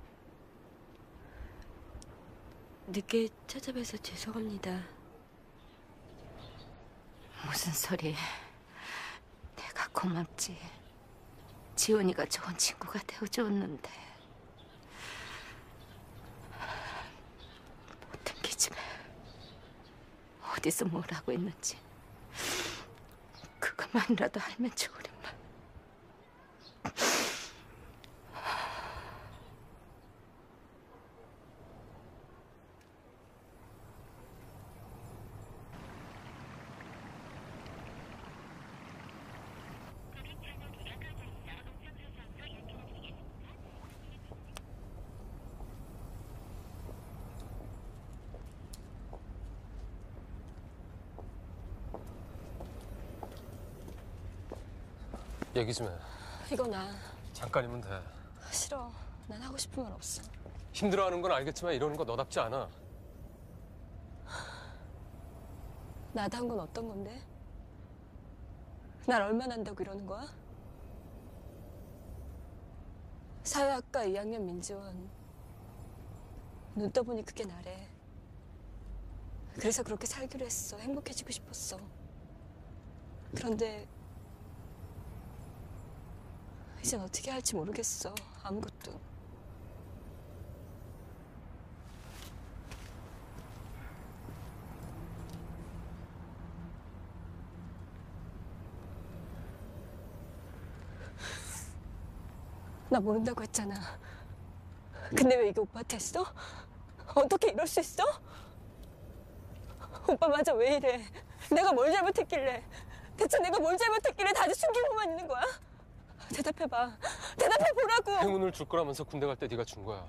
Speaker 4: 늦게 찾아뵈서 죄송합니다.
Speaker 9: 무슨 소리. 내가 고맙지. 지원이가 좋은 친구가 되어줬는데. 모든 기집애 어디서 뭘 하고 있는지 그것만이라도 알면 좋으련만.
Speaker 5: 얘기 좀 해.
Speaker 4: 이거 나
Speaker 5: 잠깐이면 돼.
Speaker 4: 싫어. 난 하고 싶은 말 없어.
Speaker 5: 힘들어하는 건 알겠지만 이러는 거 너답지 않아.
Speaker 4: 나도 한 건 어떤 건데? 날 얼마나 한다고 이러는 거야? 사회학과 이 학년 민지원. 눈 떠보니 그게 나래. 그래서 그렇게 살기로 했어. 행복해지고 싶었어. 그런데 이젠 어떻게 할지 모르겠어. 아무것도. 나 모른다고 했잖아. 근데 왜 이게 오빠한테 했어? 어떻게 이럴 수 있어? 오빠 맞아, 왜 이래? 내가 뭘 잘못했길래? 대체 내가 뭘 잘못했길래 다들 숨기고만 있는 거야? 대답해봐. 대답해보라고.
Speaker 5: 행운을 줄 거라면서 군대 갈 때 네가 준 거야.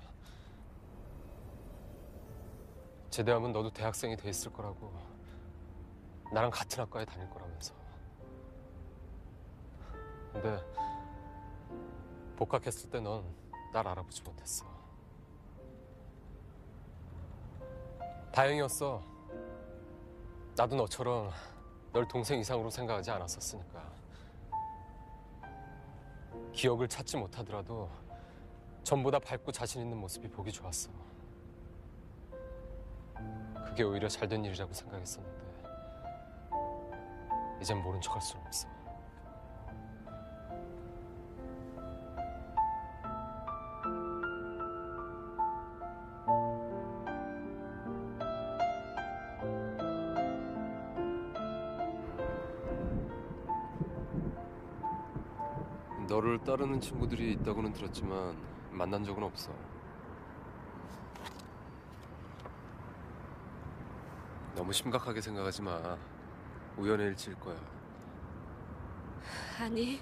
Speaker 5: 제대하면 너도 대학생이 돼 있을 거라고. 나랑 같은 학과에 다닐 거라면서. 근데 복학했을 때 넌 날 알아보지 못했어. 다행이었어. 나도 너처럼 널 동생 이상으로 생각하지 않았었으니까. 기억을 찾지 못하더라도 전보다 밝고 자신 있는 모습이 보기 좋았어. 그게 오히려 잘된 일이라고 생각했었는데 이젠 모른 척할 수는 없어. 너를 따르는 친구들이 있다고는 들었지만 만난 적은 없어. 너무 심각하게 생각하지 마. 우연의 일치일 거야.
Speaker 4: 아니,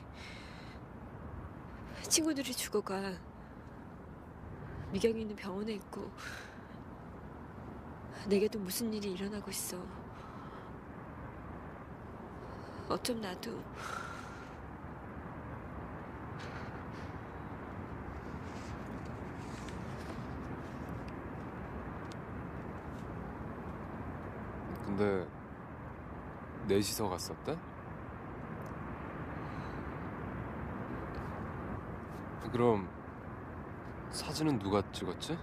Speaker 4: 친구들이 죽어가. 미경이 있는 병원에 있고 내게도 무슨 일이 일어나고 있어. 어쩜 나도
Speaker 5: 근데 넷이서 갔었대? 그럼 사진은 누가 찍었지?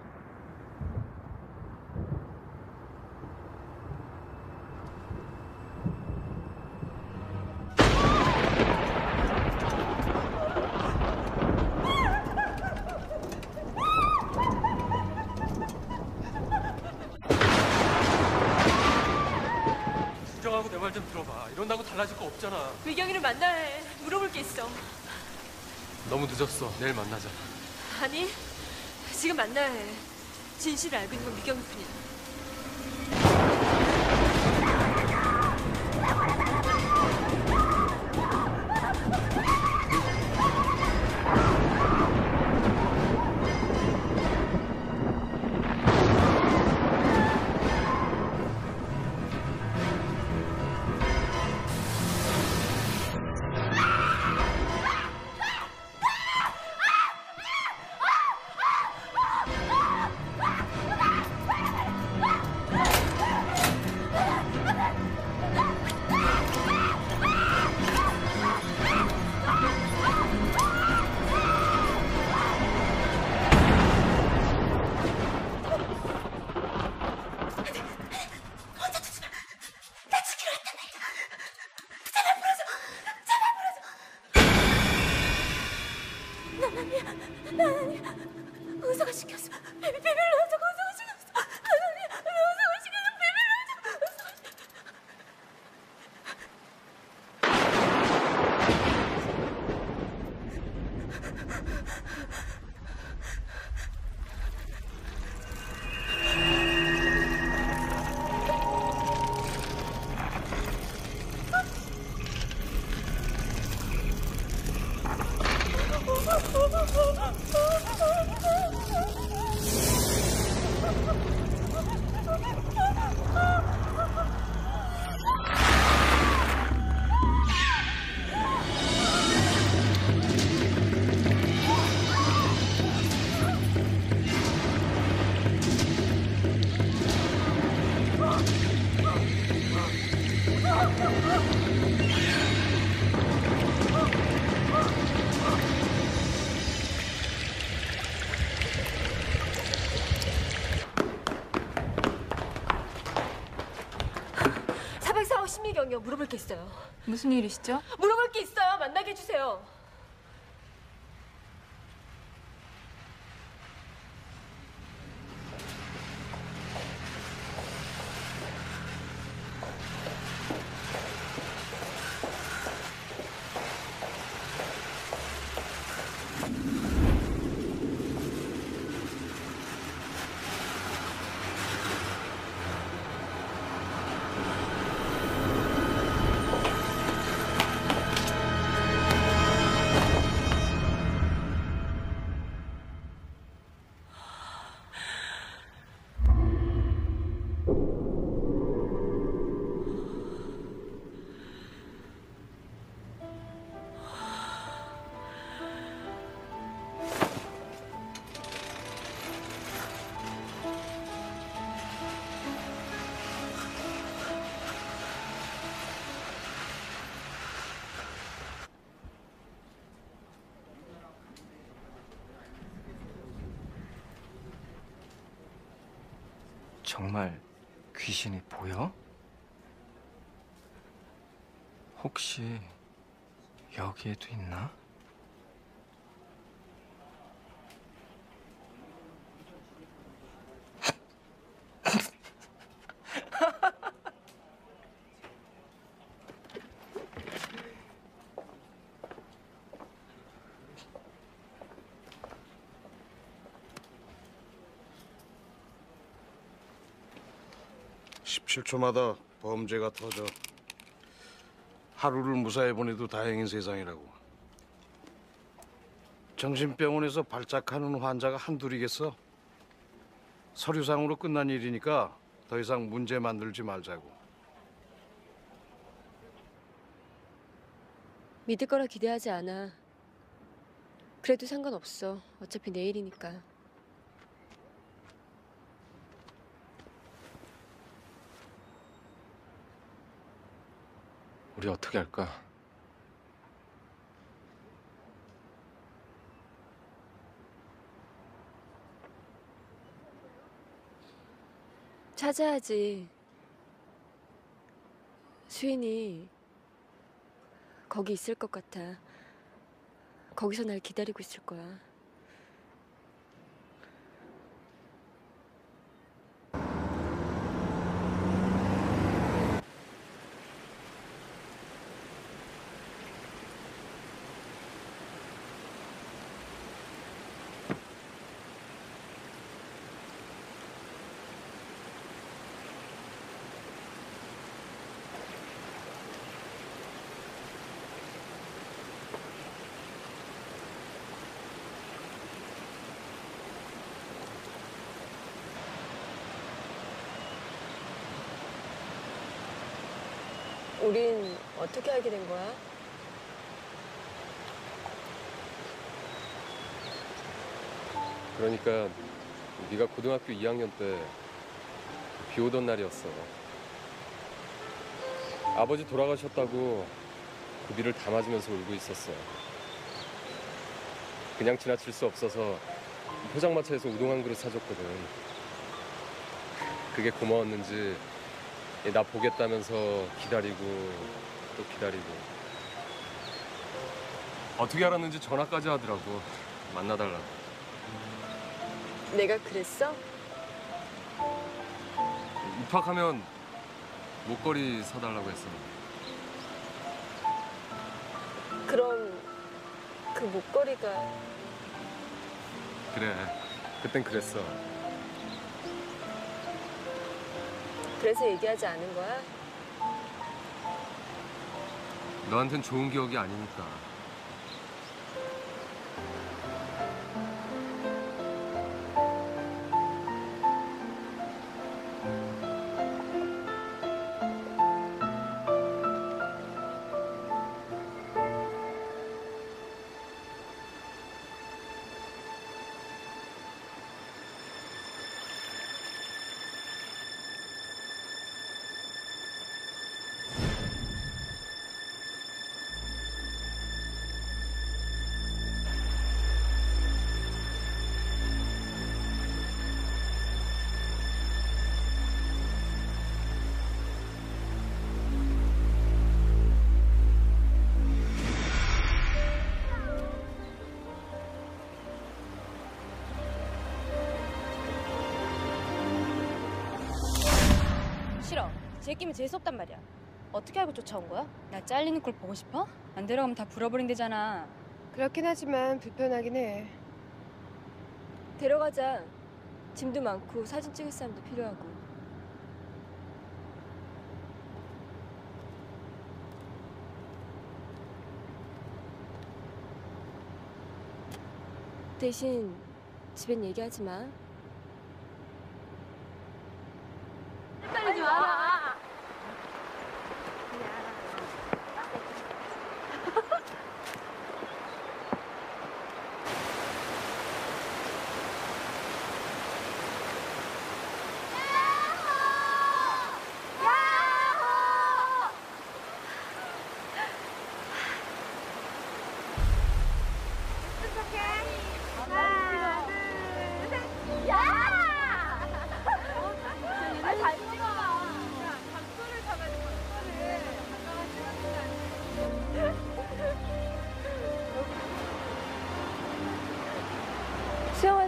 Speaker 5: 진정하고 내 말 좀 들어봐. 이런다고 달라질 거 없잖아.
Speaker 4: 미경이를 만나야 해. 물어볼 게 있어.
Speaker 5: 너무 늦었어. 내일 만나자.
Speaker 4: 아니, 지금 만나야 해. 진실을 알고 있는 건 미경일 뿐이야. 의사가 시켰어. 비밀로 하자고 의사가 시켰어. 하나님, 의사가 시켜서 비밀로 하자고 의사가 시켰어. 사백사 호 신미경이요. 물어볼 게 있어요.
Speaker 2: 무슨 일이시죠?
Speaker 4: 물어볼 게 있어요. 만나게 해주세요.
Speaker 12: 정말 귀신이 보여? 혹시 여기에도 있나?
Speaker 13: 십칠 초마다 범죄가 터져. 하루를 무사히 보내도 다행인 세상이라고. 정신병원에서 발작하는 환자가 한둘이겠어. 서류상으로 끝난 일이니까 더 이상 문제 만들지 말자고.
Speaker 15: 믿을 거라 기대하지 않아. 그래도 상관없어. 어차피 내일이니까.
Speaker 5: 우리 어떻게 할까?
Speaker 15: 찾아야지. 수인이 거기 있을 것 같아. 거기서 날 기다리고 있을 거야. 우린 어떻게 알게 된 거야?
Speaker 5: 그러니까 네가 고등학교 이 학년 때 비 오던 날이었어. 아버지 돌아가셨다고 그 비를 다 맞으면서 울고 있었어. 그냥 지나칠 수 없어서 포장마차에서 우동 한 그릇 사줬거든. 그게 고마웠는지 나 보겠다면서 기다리고 또 기다리고. 어떻게 알았는지 전화까지 하더라고. 만나달라고.
Speaker 15: 내가 그랬어?
Speaker 5: 입학하면 목걸이 사달라고 했어.
Speaker 15: 그럼 그 목걸이가
Speaker 5: 그래, 그땐 그랬어.
Speaker 15: 그래서 얘기하지 않은 거야?
Speaker 5: 너한텐 좋은 기억이 아니니까.
Speaker 16: 싫어. 제끼면 재수없단 말이야. 어떻게 알고 쫓아온 거야? 나 잘리는 걸 보고 싶어? 안 데려가면 다 불어버린대잖아.
Speaker 15: 그렇긴 하지만 불편하긴 해. 데려가자. 짐도 많고 사진 찍을 사람도 필요하고. 대신 집엔 얘기하지 마.
Speaker 10: 빨리 와.
Speaker 16: 야!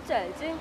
Speaker 4: 할 줄 알지?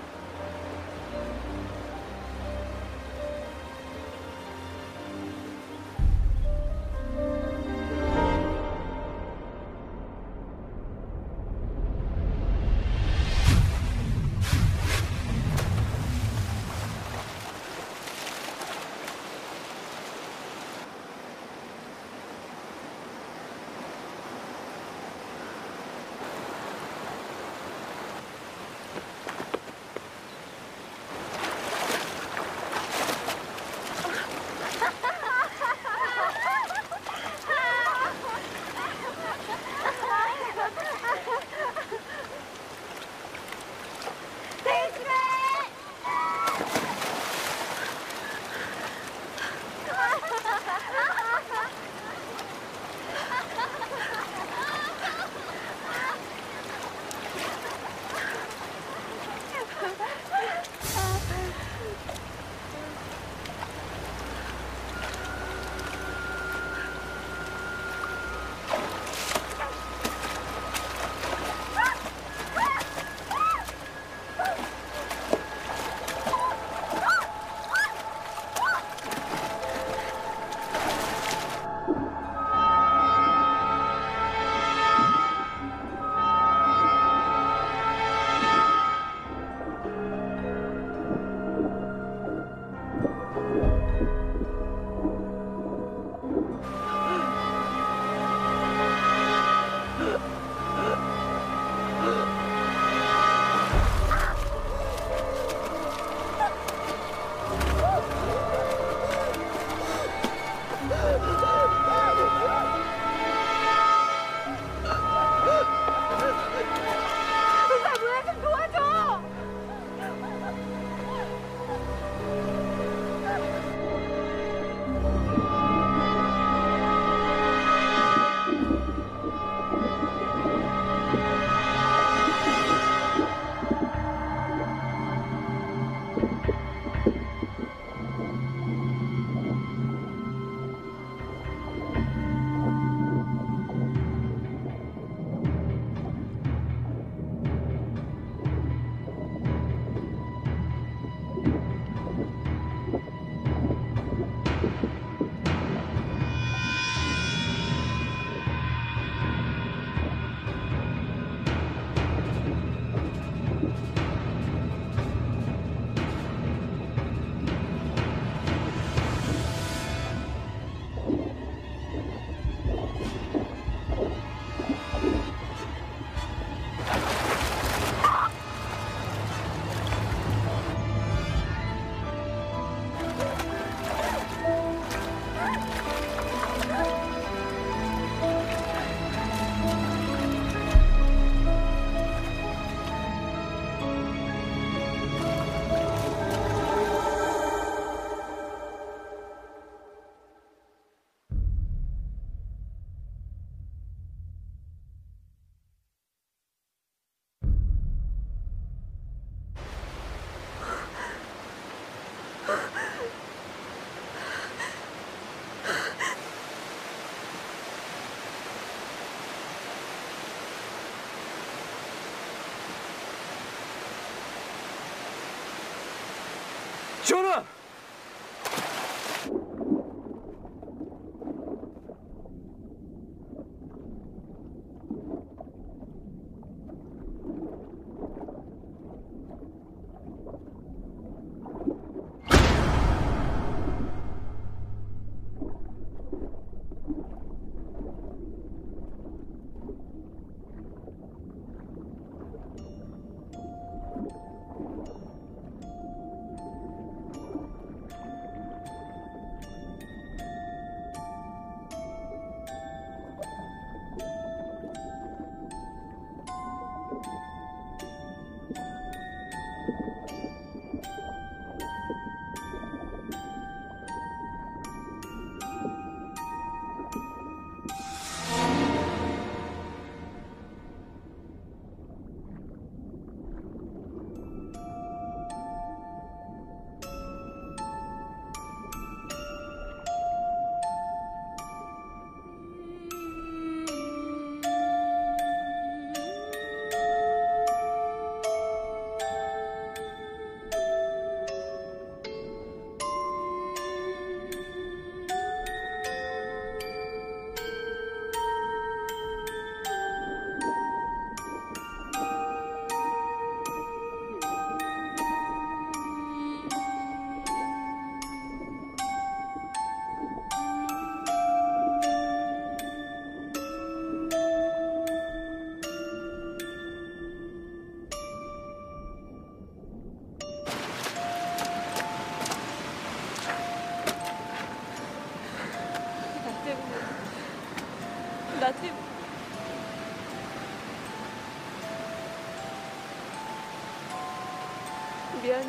Speaker 12: 전화!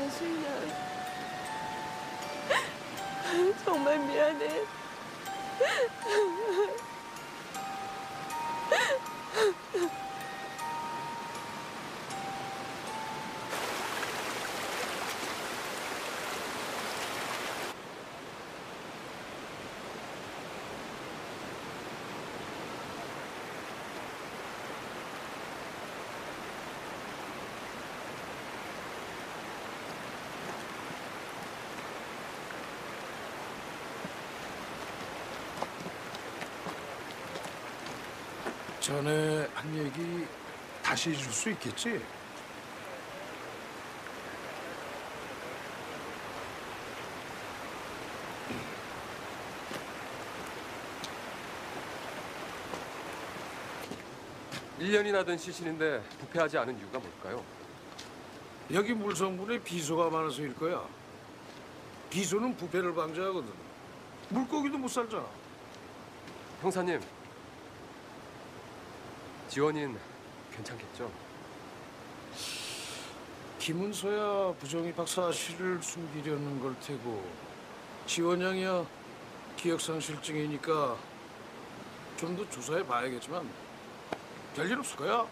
Speaker 4: 미안해, 수인아. 정말 미안해.
Speaker 13: 전에 한 얘기 다시 해줄 수 있겠지?
Speaker 5: 일 년이나 된 시신인데 부패하지 않은 이유가 뭘까요?
Speaker 13: 여기 물성분에 비소가 많아서일 거야. 비소는 부패를 방지하거든. 물고기도 못 살잖아.
Speaker 5: 형사님, 지원인 괜찮겠죠?
Speaker 13: 김은서야 부정입학 사실을 숨기려는 걸 테고 지원양이야 기억상실증이니까 좀 더 조사해 봐야겠지만 별일 없을 거야.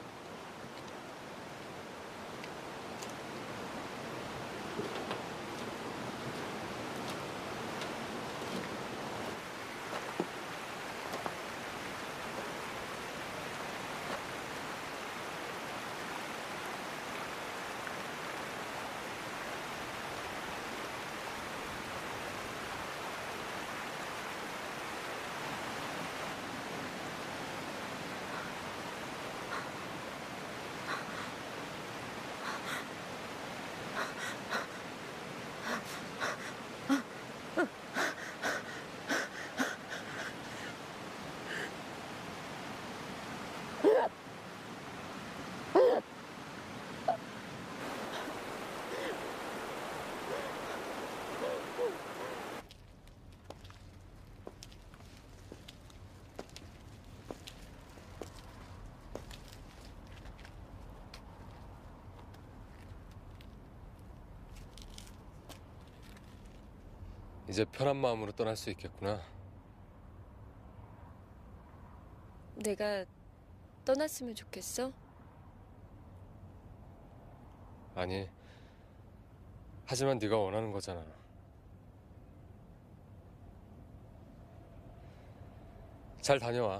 Speaker 5: 이제 편한 마음으로 떠날 수 있겠구나.
Speaker 15: 내가 떠났으면 좋겠어?
Speaker 5: 아니, 하지만 네가 원하는 거잖아. 잘 다녀와.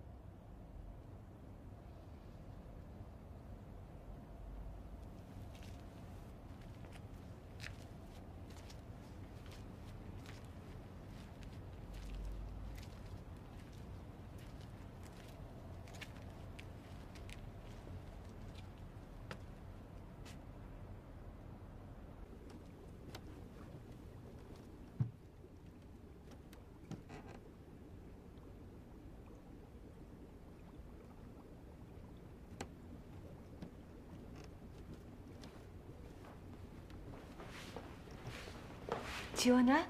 Speaker 8: 지원아?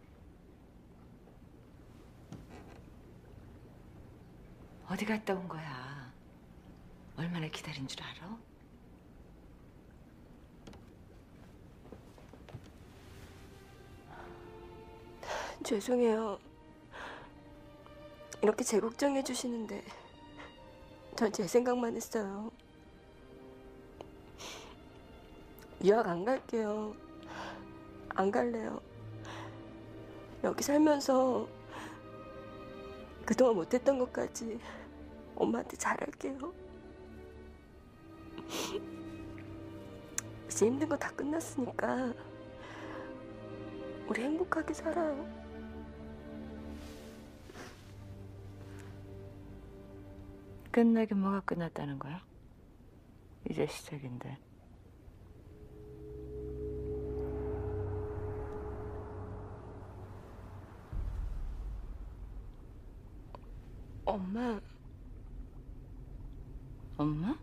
Speaker 8: 어디 갔다 온 거야? 얼마나 기다린 줄 알아?
Speaker 15: 죄송해요. 이렇게 제 걱정해 주시는데 전 제 생각만 했어요. 유학 안 갈게요. 안 갈래요. 여기 살면서 그동안 못했던 것까지 엄마한테 잘할게요. 이제 힘든 거 다 끝났으니까 우리 행복하게 살아요.
Speaker 8: 끝나긴 뭐가 끝났다는 거야? 이제 시작인데.
Speaker 15: 엄마.
Speaker 8: 엄마?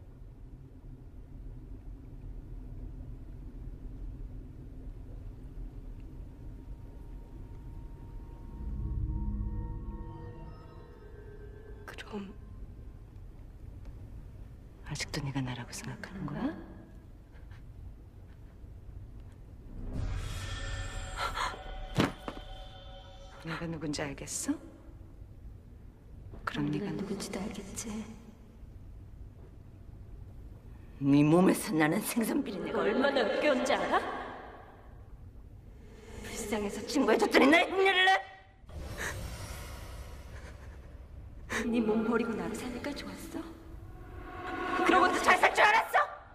Speaker 15: 그럼
Speaker 8: 아직도 네가 나라고 생각하는 거야? 내가 누군지 알겠어? 그럼 네가 누군지도 알겠지? 네 몸에서 나는 생선 비린내가 얼마나 역겨운지 알아? 불쌍해서 친구해줬더니 날 흉내를 내? 네 몸 버리고 나를 사니까 좋았어? 그러고도 잘 살 줄 알았어?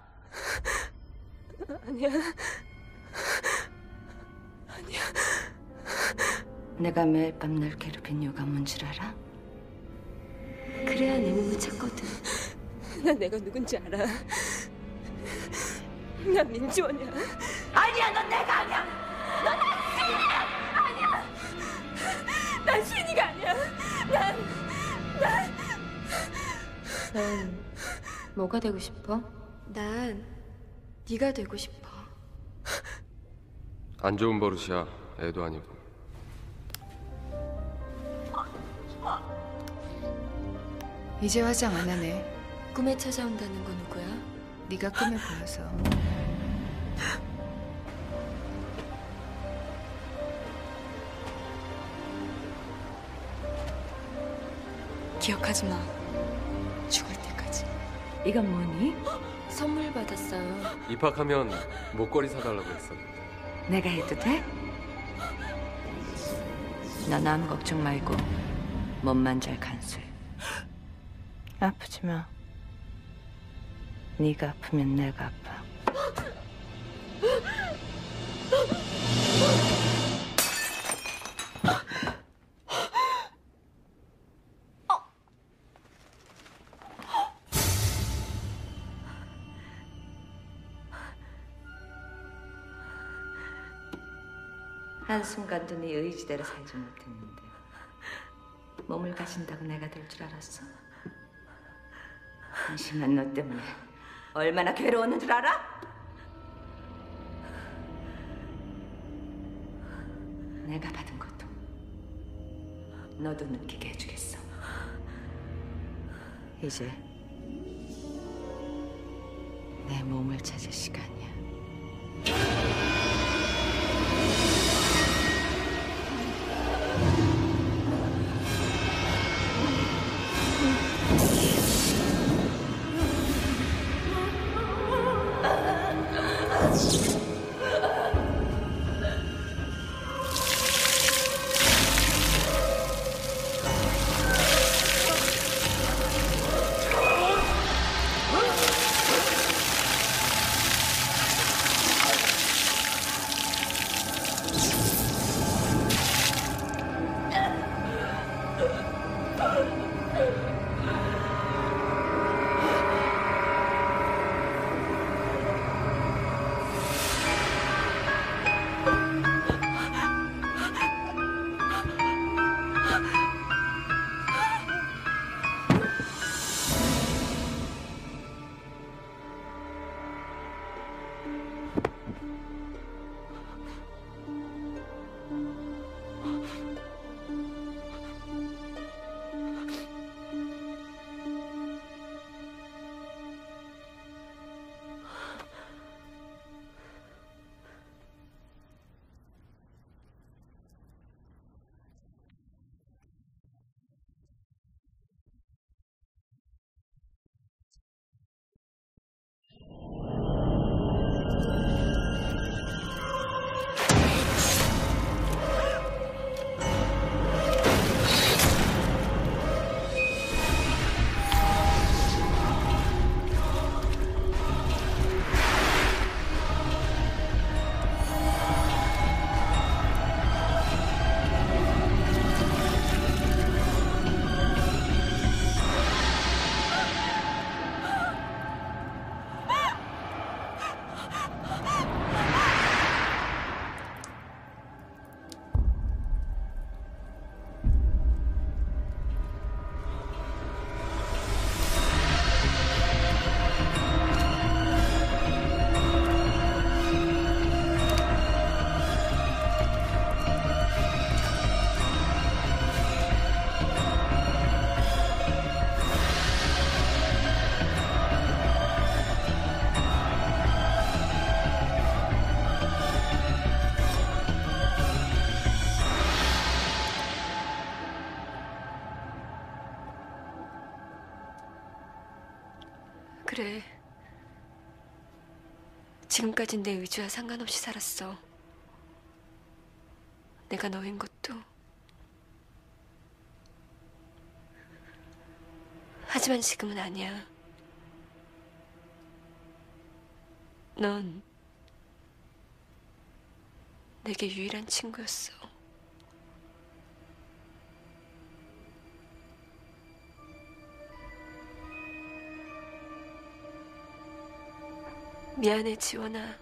Speaker 15: 아니야. 아니야.
Speaker 8: 내가 매일 밤 날 괴롭힌 이유가 뭔 줄 알아?
Speaker 15: 그래야 내 몸을 찾거든. 난 내가 누군지 알아. 난 민지원이야.
Speaker 10: 아니야, 넌 내가 아니야. 넌 신이야. 아니야.
Speaker 15: 난 신이가 아니야. 난, 난.
Speaker 1: 넌 뭐가 되고 싶어? 난 네가 되고 싶어.
Speaker 5: 안 좋은 버릇이야. 애도 아니고.
Speaker 11: 이제 화장 안 하네.
Speaker 1: 꿈에 찾아온다는 거 누구야?
Speaker 11: 네가 꿈에 보여서.
Speaker 1: 기억하지 마. 죽을 때까지.
Speaker 8: 이건 뭐니?
Speaker 1: 선물 받았어요.
Speaker 5: 입학하면 목걸이 사달라고 했어.
Speaker 8: 내가 해도 돼? 넌 아무 걱정 말고 몸만 잘 간수해. 아프지 마. 네가 아프면 내가 아파. 한순간도 네 의지대로 살지 못했는데 몸을 가진다고 내가 될 줄 알았어? 한심한 너 때문에 얼마나 괴로웠는 줄 알아? 내가 받은 것도 너도 느끼게 해주겠어. 이제 내 몸을 찾을 시간이야.
Speaker 15: 그래. 지금까진 내 의지와 상관없이 살았어. 내가 너인 것도. 하지만 지금은 아니야. 넌 내게 유일한 친구였어. 미안해, 지원아.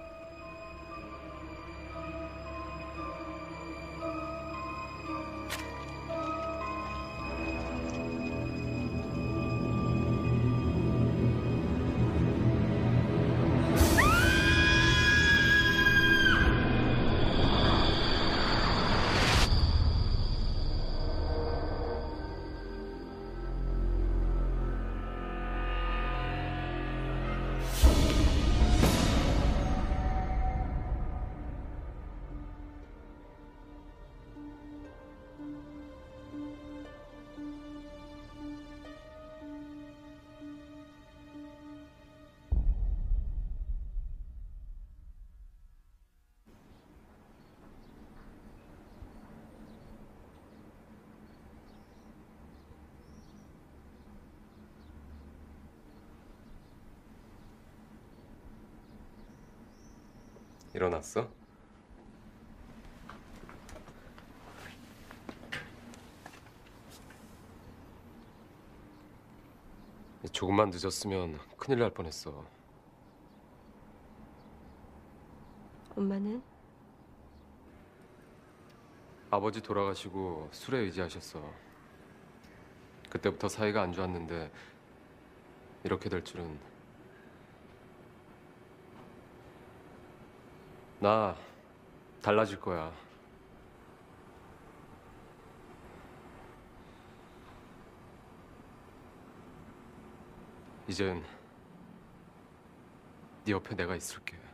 Speaker 5: 일어났어? 조금만 늦었으면 큰일 날 뻔했어.
Speaker 15: 엄마는?
Speaker 5: 아버지 돌아가시고 술에 의지하셨어. 그때부터 사이가 안 좋았는데 이렇게 될 줄은. 나 달라질 거야. 이젠 네 옆에 내가 있을게.